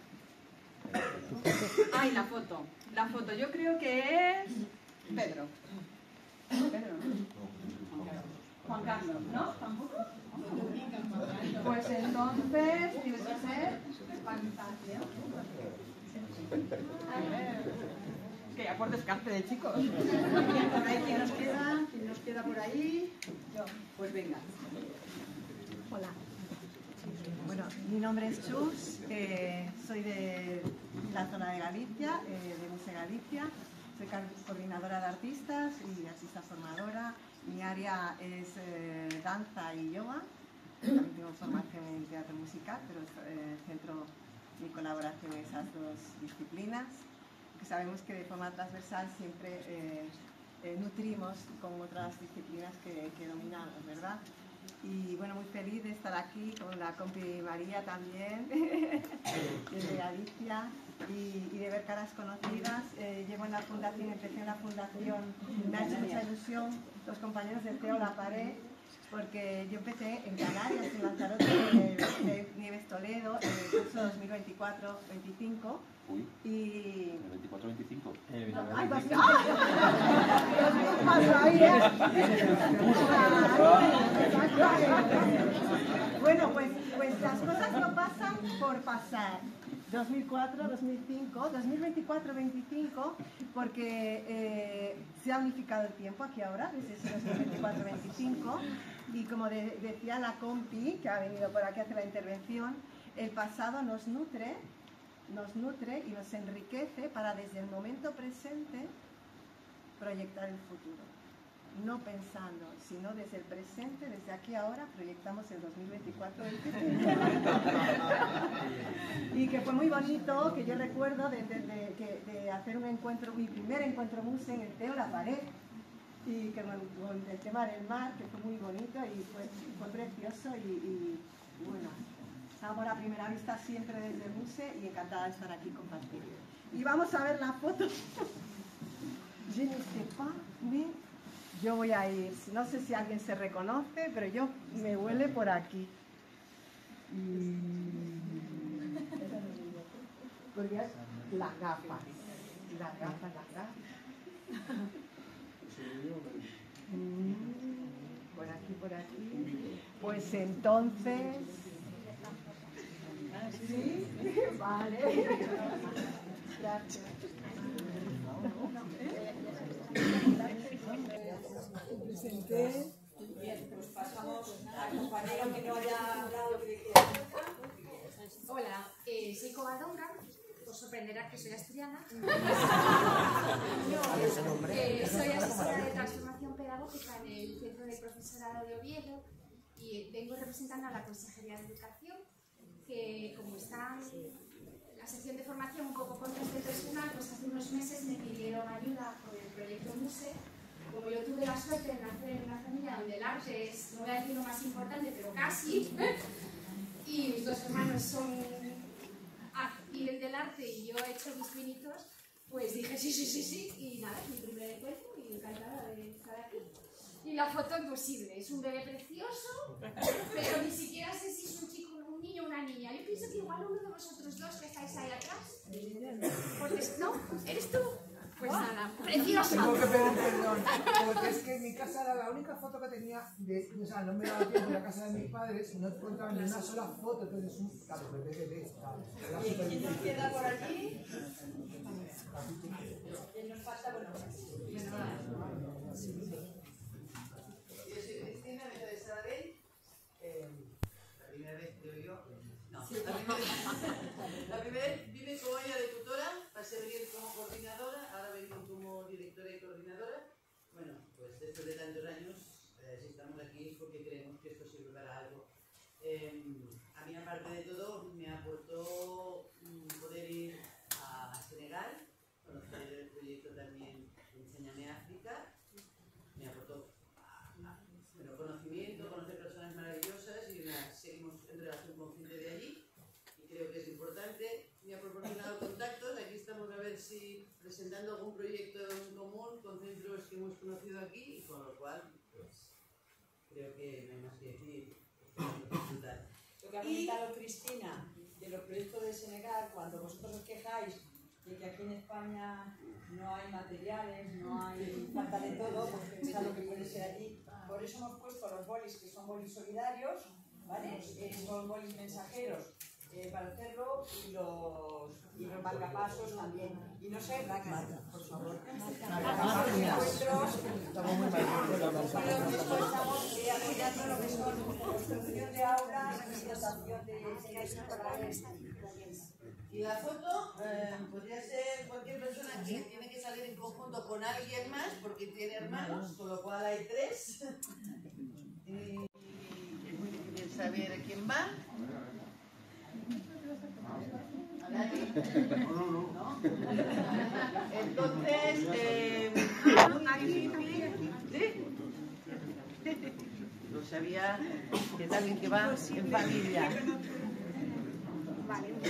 Ay, la foto. La foto, yo creo que es Pedro. Pedro, ¿no? Juan Carlos, ¿no? ¿Tampoco? Pues entonces tiene que ser Fantasio. A ver. Que ya por descarte de chicos. Por ahí, ¿quién nos queda? ¿Quién nos queda por ahí? Yo. Pues venga. Hola. Bueno, mi nombre es Chus, eh, soy de la zona de Galicia, eh, de Muse Galicia. Soy coordinadora de artistas y artista formadora. Mi área es eh, danza y yoga. También tengo formación en teatro musical, pero eh, centro mi colaboración en esas dos disciplinas, que sabemos que de forma transversal siempre eh, eh, nutrimos con otras disciplinas que, que dominamos, ¿verdad? Y bueno, muy feliz de estar aquí con la compi María también, desde Galicia, y, y de ver caras conocidas. Eh, llevo en la fundación, empecé en la fundación, me ha hecho mucha ilusión los compañeros de Teo La Pared, porque yo empecé en Canarias, en Lanzarote, de, de Nieves Toledo, en el curso dos mil veinticuatro veinticinco. Uy, y... veinticuatro veinticinco. Eh, ¡Ay, dos mil! dos mil paso ahí, ¿eh? Bueno, pues, pues las cosas no pasan por pasar. dos mil cuatro, dos mil cinco, dos mil veinticuatro veinticinco, porque eh, se ha unificado el tiempo aquí ahora, desde ese dos mil veinticuatro veinticinco, y como de, decía la compi, que ha venido por aquí a hacer la intervención, el pasado nos nutre, nos nutre y nos enriquece para desde el momento presente proyectar el futuro. No pensando, sino desde el presente, desde aquí ahora, proyectamos el dos mil veinticuatro veinticinco. Y que fue muy bonito, que yo recuerdo de, de, de, de, de hacer un encuentro, mi primer encuentro Muse en el Teo La Pared, y que con el tema del mar, que fue muy bonito y fue, fue precioso y, y, y bueno, amor a primera vista siempre desde Muse y encantada de estar aquí compartiendo. Y vamos a ver la foto. Je ne sais pas, mais yo voy a ir, no sé si alguien se reconoce, pero yo me huele por aquí. Porque es las gafas, las gafas, las gafas. Por aquí, por aquí. Pues entonces... ¿Sí? Vale. Gracias. Presenté. Bien, pues pasamos al compañero que no haya hablado de que... Hola, eh, soy Covadonga. Os sorprenderá que soy asturiana. eh, soy asesora de transformación pedagógica en el Centro de Profesorado de Oviedo y vengo representando a la Consejería de Educación, que como está en la sección de formación un poco con este personal, pues hace unos meses me pidieron ayuda con el proyecto Muse. Como yo tuve la suerte de nacer en una familia donde el arte es, no voy a decir lo más importante, pero casi, y mis dos hermanos son viven del arte y yo he hecho mis pinitos, pues dije sí, sí, sí, sí, y nada, es mi primer encuentro y encantada de estar aquí. Y la foto imposible, es un bebé precioso, pero ni siquiera sé si es un chico, un niño o una niña. Yo pienso que igual uno de vosotros dos que estáis ahí atrás, porque no, eres tú. Pues nada, preciosa. Tengo que pedir perdón, porque es que en mi casa era la única foto que tenía, de, o sea, no me daba tiempo de la casa de mis padres y no encontraba ni una sola foto, entonces un claro, pero de, de, de, ¿Quién nos queda por aquí? ¿Quién nos falta? Bueno, yo soy Cristina, vengo de Sabadell. La primera vez creo yo. No, la primera vez, la primera vez vine como ella de tutora, pasé a venir como coordinadora, ahora vengo como directora y coordinadora. Bueno, pues después de tantos años, eh, si estamos aquí es porque creemos que esto sirve para algo. Eh, a mí, aparte de todo, me aportó mm, poder ir a Senegal, conocer el proyecto también Enséñame África, me aportó a, a, bueno, conocimiento, conocer personas maravillosas y una, seguimos en relación con gente de allí y creo que es importante. Me ha proporcionado contactos, aquí estamos a ver si presentando algún proyecto en común con centros que hemos conocido aquí y con lo cual pues creo que no hay más que decir. Lo que ha comentado Cristina de los proyectos de Senegal, cuando vosotros os quejáis de que aquí en España no hay materiales, no hay falta de todo, pues pensad lo que puede ser allí. Por eso hemos puesto los bolis, que son bolis solidarios, ¿vale? Eh, son bolis mensajeros eh, para hacerlo y los, y los marcapasos también. Y no sé, Blanca, por favor. Encuentros, estamos eh, apoyando lo que son construcción de aulas y dotación de escolares. Y la foto eh, podría ser cualquier persona que tiene que salir en conjunto con alguien más porque tiene hermanos, con lo cual hay tres. Y es muy difícil saber a quién va. ¿A nadie? ¿No? Entonces, eh, muy difícil. ¿Sí? No sabía que es alguien que va en familia. Vale.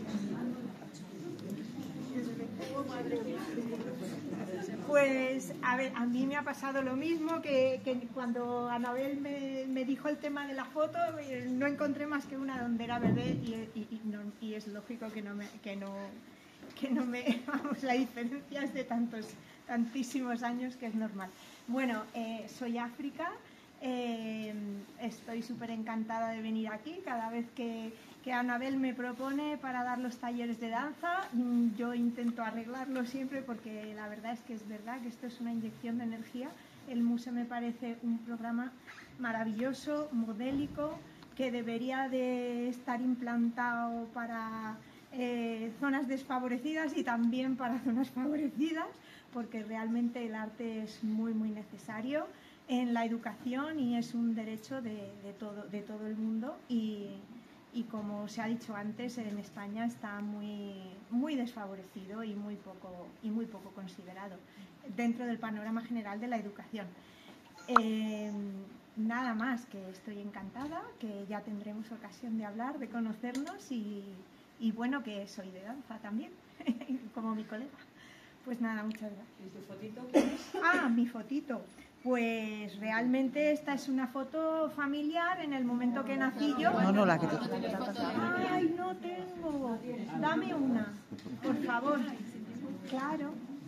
Pues, a ver, a mí me ha pasado lo mismo que, que cuando Anabel me, me dijo el tema de la foto, no encontré más que una donde era bebé y, y, y, no, y es lógico que no me, que no, que no me, vamos, la diferencia es de tantos, tantísimos años que es normal. Bueno, eh, soy África, eh, estoy súper encantada de venir aquí cada vez que que Anabel me propone para dar los talleres de danza. Yo intento arreglarlo siempre porque la verdad es que es verdad que esto es una inyección de energía. El Muse me parece un programa maravilloso, modélico, que debería de estar implantado para eh, zonas desfavorecidas y también para zonas favorecidas, porque realmente el arte es muy, muy necesario en la educación y es un derecho de, de, todo, de todo el mundo. Y, Y como se ha dicho antes, en España está muy, muy desfavorecido y muy, poco, y muy poco considerado dentro del panorama general de la educación. Eh, nada más, que estoy encantada, que ya tendremos ocasión de hablar, de conocernos y, y bueno, que soy de danza también, como mi colega. Pues nada, muchas gracias. ¿Y tu fotito qué es? Ah, mi fotito. Pues realmente esta es una foto familiar en el momento que nací yo. No, no, la que te... Ay, no tengo. Dame una, por favor. Claro.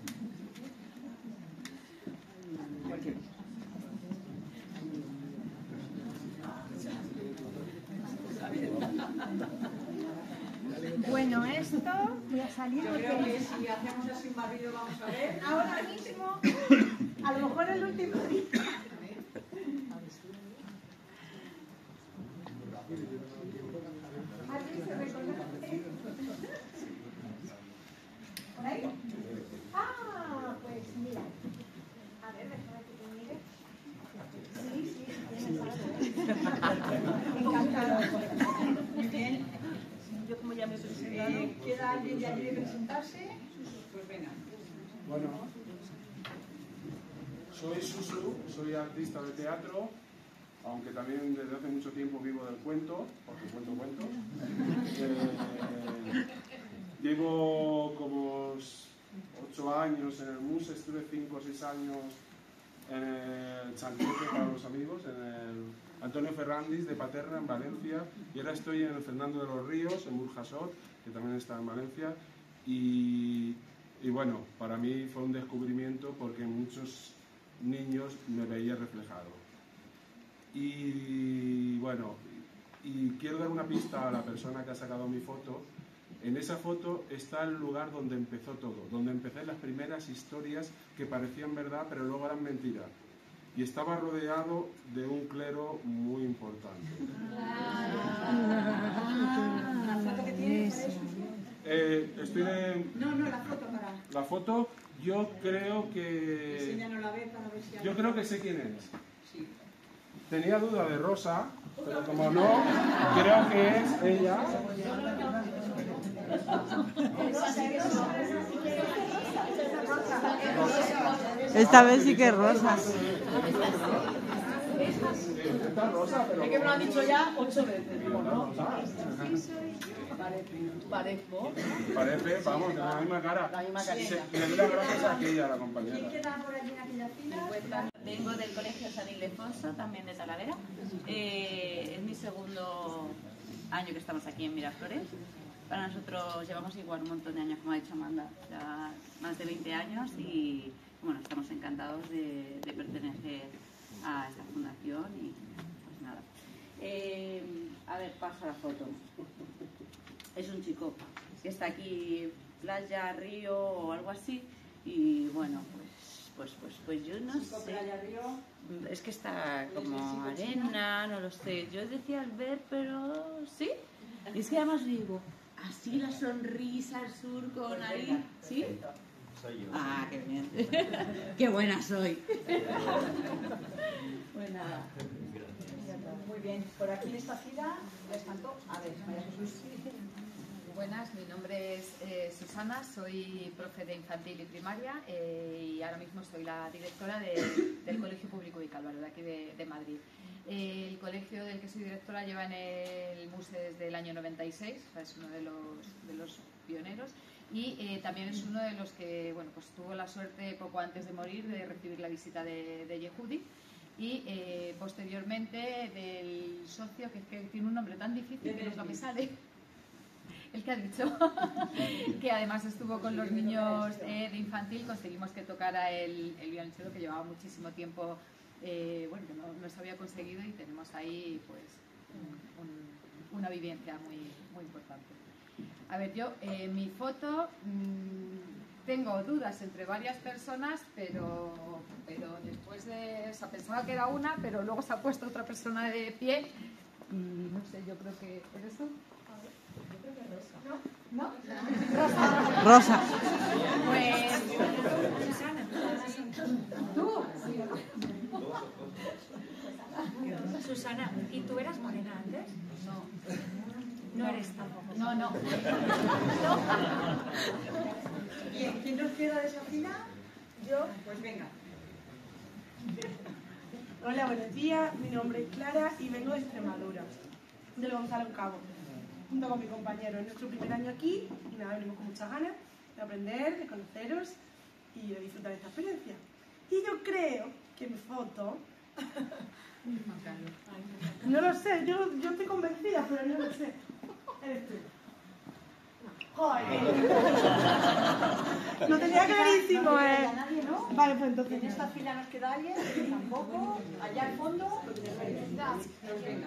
Bueno, esto voy a salir Yo porque... creo que si hacemos así un barrido vamos a ver. Ahora mismo, a lo mejor el último día. ¿Alguien se reconoce? ¿Por ahí? Ah, pues mira. A ver, déjame que te mire. Sí, sí, tienes algo. Encantado. Muy bien. Yo como ya me he presentado. Eh, ¿Queda alguien de allí de presentarse? Pues venga. Bueno, soy Susu, soy artista de teatro, aunque también desde hace mucho tiempo vivo del cuento, porque cuento cuentos. Eh, llevo como ocho años en el Muse, estuve cinco o seis años en el Chanquete para los amigos, en el Antonio Ferrandis de Paterna en Valencia, y ahora estoy en el Fernando de los Ríos, en Burjasot, que también está en Valencia, y Y bueno, para mí fue un descubrimiento porque en muchos niños me veía reflejado. Y bueno, y quiero dar una pista a la persona que ha sacado mi foto. En esa foto está el lugar donde empezó todo, donde empecé las primeras historias que parecían verdad, pero luego eran mentira. Y estaba rodeado de un clero muy importante. ¿La foto que tienes? Eh, estoy de... No, no, la foto para... La foto, yo creo que... Enséñanos la vez para ver si hay... Yo creo que sé quién es. Sí. Tenía duda de Rosa, pero como no, creo que es ella. Esta vez sí que es Rosa. Esta Rosa, pero... Es que me lo han dicho ya ocho veces, digo, ¿no? Parezco. Parece, vamos, de la misma cara. La misma carita. Le doy las gracias a aquella, a la compañera. ¿Quién queda por allí en aquella fila? Vengo del Colegio San Ildefonso, también de Talavera. Eh, es mi segundo año que estamos aquí en Miraflores. Para nosotros llevamos igual un montón de años, como ha dicho Amanda, ya más de veinte años y bueno, estamos encantados de, de pertenecer a esta fundación y pues nada. Eh, a ver, paso a la foto. Es un chico que está aquí, playa, río o algo así y bueno, pues, pues, pues, pues yo no sé. Playa, río. Es que está como arena, no lo sé. Yo decía al ver, pero sí. Y es que además digo, así la sonrisa al surco, nariz, ¿sí? Soy yo. Ah, qué bien. Qué buena soy. Pues nada. Muy bien, por aquí en esta fila les faltó. A ver, María Jesús. Buenas, mi nombre es eh, Susana, soy profe de infantil y primaria eh, y ahora mismo soy la directora de, del Colegio Público de Calvario, de aquí de, de Madrid. Eh, el colegio del que soy directora lleva en el MUSE desde el año noventa y seis, o sea, es uno de los, de los pioneros y eh, también es uno de los que bueno, pues tuvo la suerte poco antes de morir de recibir la visita de, de Yehudi y eh, posteriormente del socio, que es que tiene un nombre tan difícil que nunca me sale. El que ha dicho que además estuvo con los niños eh, de infantil, conseguimos que tocara el, el violonchelo que llevaba muchísimo tiempo, eh, bueno, que no, no se había conseguido y tenemos ahí pues un, un, una vivencia muy, muy importante. A ver, yo, eh, mi foto, mmm, tengo dudas entre varias personas, pero, pero después de, o sea, pensaba que era una, pero luego se ha puesto otra persona de pie y no sé, yo creo que es eso. ¿No? ¿No? Rosa. Rosa. Pues... Susana. ¿Tú? Susana, ¿y tú eras morena antes? No. No eres tampoco. No, no. Bien, ¿quién nos queda de esa fila? Yo, pues venga. Hola, buenos días. Mi nombre es Clara y vengo de Extremadura, del Gonzalo Cabo. Junto con mi compañero, es nuestro primer año aquí y nada, venimos con muchas ganas de aprender, de conoceros y de disfrutar de esta experiencia. Y yo creo que mi foto... No lo sé, yo, yo estoy convencida, pero no lo sé. Eres tú. ¡Joder! Lo tenía clarísimo, no ¿eh? Nadie, ¿no? Vale, pues entonces... ¿En esta fila nos queda alguien? Tampoco. Allá al fondo. Pues venga.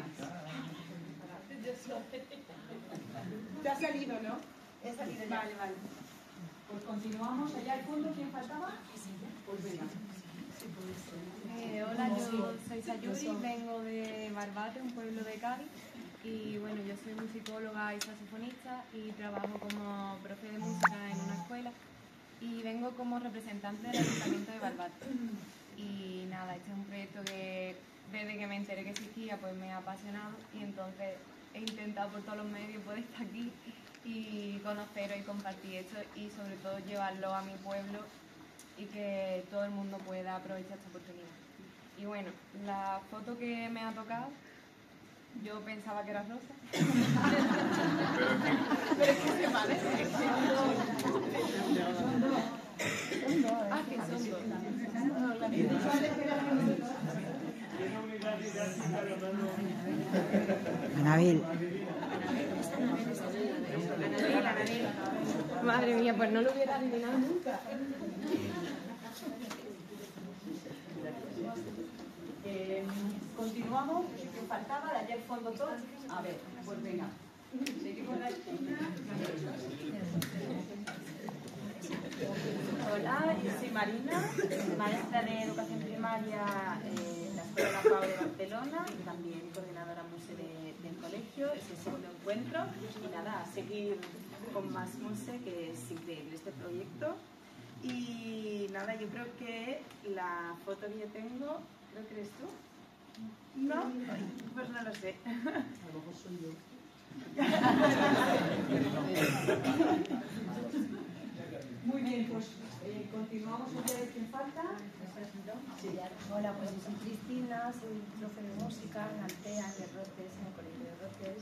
Te ha salido, ¿no? He salido ya. Vale, vale. Pues continuamos. Allá al fondo, ¿quién faltaba? Pues venga. Eh, hola, yo soy Sayuri, vengo de Barbate, un pueblo de Cádiz. Y bueno, yo soy musicóloga y saxofonista y trabajo como profe de música en una escuela. Y vengo como representante del Ayuntamiento de Barbate. Y nada, este es un proyecto que desde que me enteré que existía pues me ha apasionado y entonces he intentado por todos los medios poder estar aquí y conoceros y compartir esto y sobre todo llevarlo a mi pueblo y que todo el mundo pueda aprovechar esta oportunidad. Y bueno, la foto que me ha tocado, yo pensaba que era rosa, pero es que se parece. Ah, que son dos. Anabel. Madre mía, pues no lo hubiera adivinado nunca. Eh, continuamos, que faltaba, de ayer fue el botón. A ver, pues venga. Seguimos la Hola, yo soy Marina, maestra de educación primaria eh, en la Escuela La Pau de Barcelona y también coordinadora muse de, del colegio. Es el segundo encuentro y nada, a seguir con más muse, que es increíble este proyecto. Y nada, yo creo que la foto que yo tengo, creo que eres tú. ¿No? Pues no lo sé. A lo mejor soy yo. Muy bien, pues eh, continuamos. ¿Ustedes quién falta? Sí. Hola, pues yo soy Cristina, soy profe de música en Altea, en el Rotes, en el colegio de Rotes.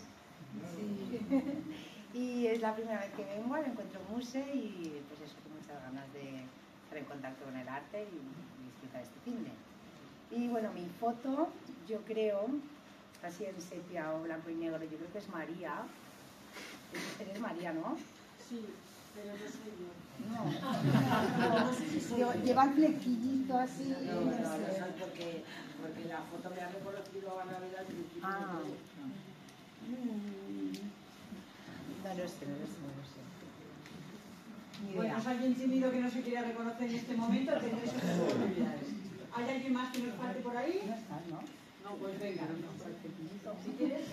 Sí. Y es la primera vez que vengo al encuentro muse y pues eso, con muchas ganas de estar en contacto con el arte y, y disfrutar este fin de. Y bueno, mi foto, yo creo, así en sepia o blanco y negro, yo creo que es María. Eres María, ¿no? Sí, pero no soy yo. No. No. Lleva el flequillito así. No, no, no, no, porque, porque la foto me ha reconocido a Navidad y me Ah. Mm. No lo sé, no lo sé, no lo sé. Ni idea. Bueno, ¿es alguien tímido que no se quiera reconocer en este momento? Tendréis otras oportunidades. ¿Hay alguien más que nos falte por ahí? No está, ¿no? No, pues venga. Si quieres.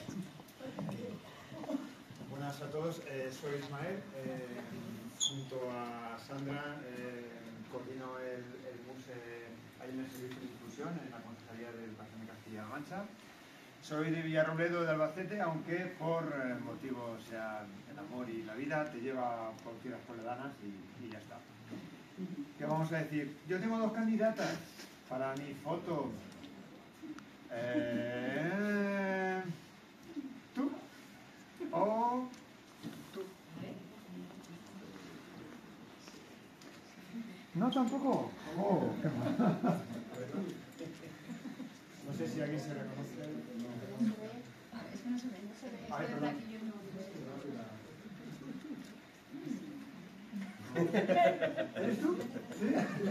Buenas a todos, eh, soy Ismael. Eh, junto a Sandra eh, coordino el, el muse ahí en el Servicio de Inclusión en la Consejería del Departamento de Castilla-La Mancha. Soy de Villarrobledo de Albacete, aunque por eh, motivos ya el amor y la vida te lleva por tierras toledanas y, y ya está. ¿Qué vamos a decir? Yo tengo dos candidatas para mi foto. Eh, ¿Tú? ¿O tú? ¿No tampoco? Oh, qué mal. No sé si alguien se reconoce. Es que no se ve, no se ve. Es Ay, que perdón. aquí yo no... ¿Eres tú? ¿Sí?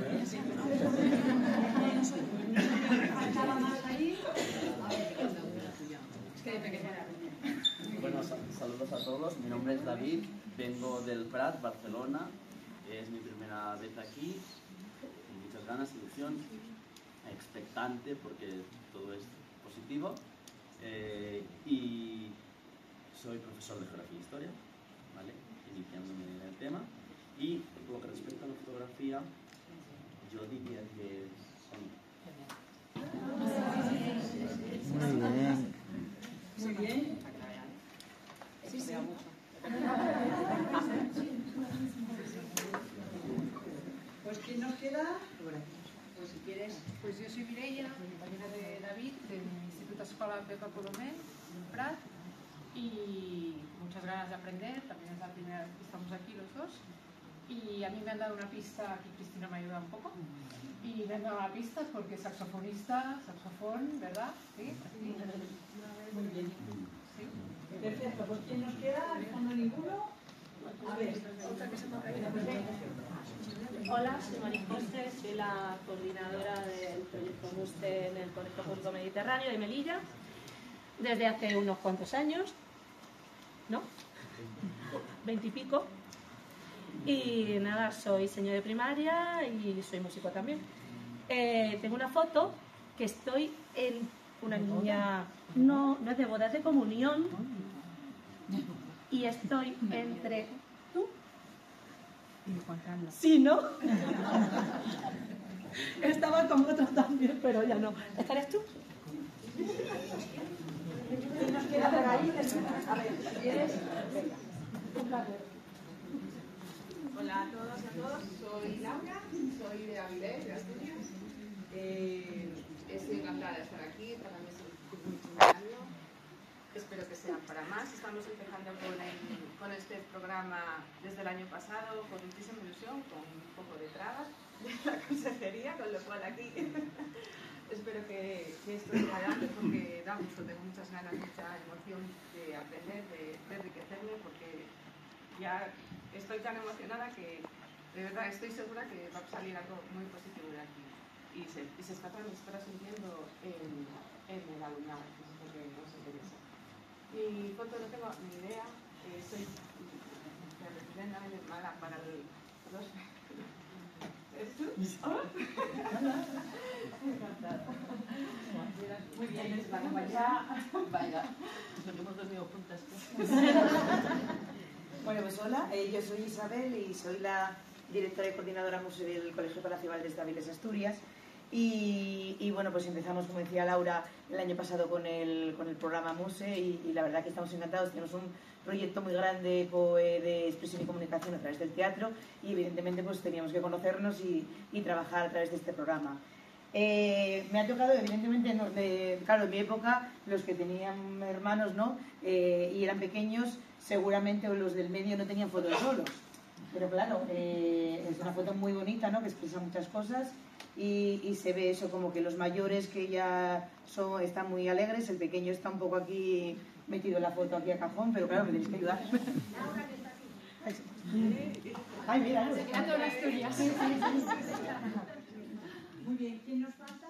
¿Faltaba más ahí? Es que de pequeña era pequeña. Bueno, saludos a todos. Mi nombre es David, vengo del Prat, Barcelona. Es mi primera vez aquí, con muchas ganas, ilusión, expectante porque todo es positivo. Eh, y soy profesor de Geografía e Historia, ¿vale? Iniciándome en el tema. Y por lo que respecta a la fotografía, yo diría que son... Muy bien. Muy bien. Sí, sí. Pues ¿quién nos queda? Pues si quieres. Pues yo soy Mireia, compañera de David, del Instituto Escola Pepa Colomé, en Prat, y muchas ganas de aprender, también es la primera vez que estamos aquí los dos. Y a mí me han dado una pista, aquí Cristina me ayuda un poco, y me han dado una pista porque saxofonista, saxofón, ¿verdad? ¿Sí? ¿Sí? Muy bien. ¿Sí? Perfecto, pues ¿quién nos queda? ¿Dejando ninguno? A ver, otra que se me ha caído. Hola, soy María José, soy la coordinadora del proyecto MUSTE en el Colegio Público Mediterráneo de Melilla desde hace unos cuantos años, ¿no? Veintipico. Y nada, soy señor de primaria y soy músico también. Eh, tengo una foto que estoy en una niña, no, no es de boda, es de comunión, y estoy entre tú Y Juan Carlos. sí, ¿no? Estaba con otro también, pero ya no. ¿Esta eres tú? ¿Quién nos queda por ahí? A ver, si quieres. Venga. Un placer. Hola a todos y a todos, soy Laura, soy de Avilés, de Asturias. Eh, estoy encantada de estar aquí, para mí es un primer año. Espero que sea para más. Estamos empezando con, el, con este programa desde el año pasado con muchísima ilusión, con un poco de trabas de la consejería, con lo cual aquí espero que, que esto siga adelante porque da gusto, tengo muchas ganas, mucha emoción de aprender, de, de enriquecerme, porque ya estoy tan emocionada que de verdad estoy segura que va a salir algo muy positivo de aquí. Y se, y se está, se estará sintiendo en, en el alumnado, que es lo que nos interesa. Mi foto no tengo ni idea, eh, soy tremendamente mala para el... Los, ¿eres tú? ¿Hola? Encantada. Muy bien, es la compañera. Vaya, nos hemos dormido juntas. Bueno, pues hola, eh, yo soy Isabel y soy la directora y coordinadora museo del Colegio Palacio Valdés de Áviles, Asturias. Y, y bueno, pues empezamos, como decía Laura, el año pasado con el, con el programa Muse y, y la verdad que estamos encantados. Tenemos un proyecto muy grande pues, de expresión y comunicación a través del teatro y evidentemente pues teníamos que conocernos y, y trabajar a través de este programa. Eh, me ha tocado, evidentemente, no, de, claro, en mi época, los que tenían hermanos, ¿no? Eh, y eran pequeños, seguramente los del medio no tenían fotos solos. Pero claro, eh, es una foto muy bonita, ¿no? Que expresa muchas cosas y, y se ve eso como que los mayores que ya son, están muy alegres, el pequeño está un poco aquí metido en la foto aquí a cajón, pero claro, me tenéis que ayudar. Ay, mira. Se queda toda la Asturias. Muy bien, ¿quién nos pasa?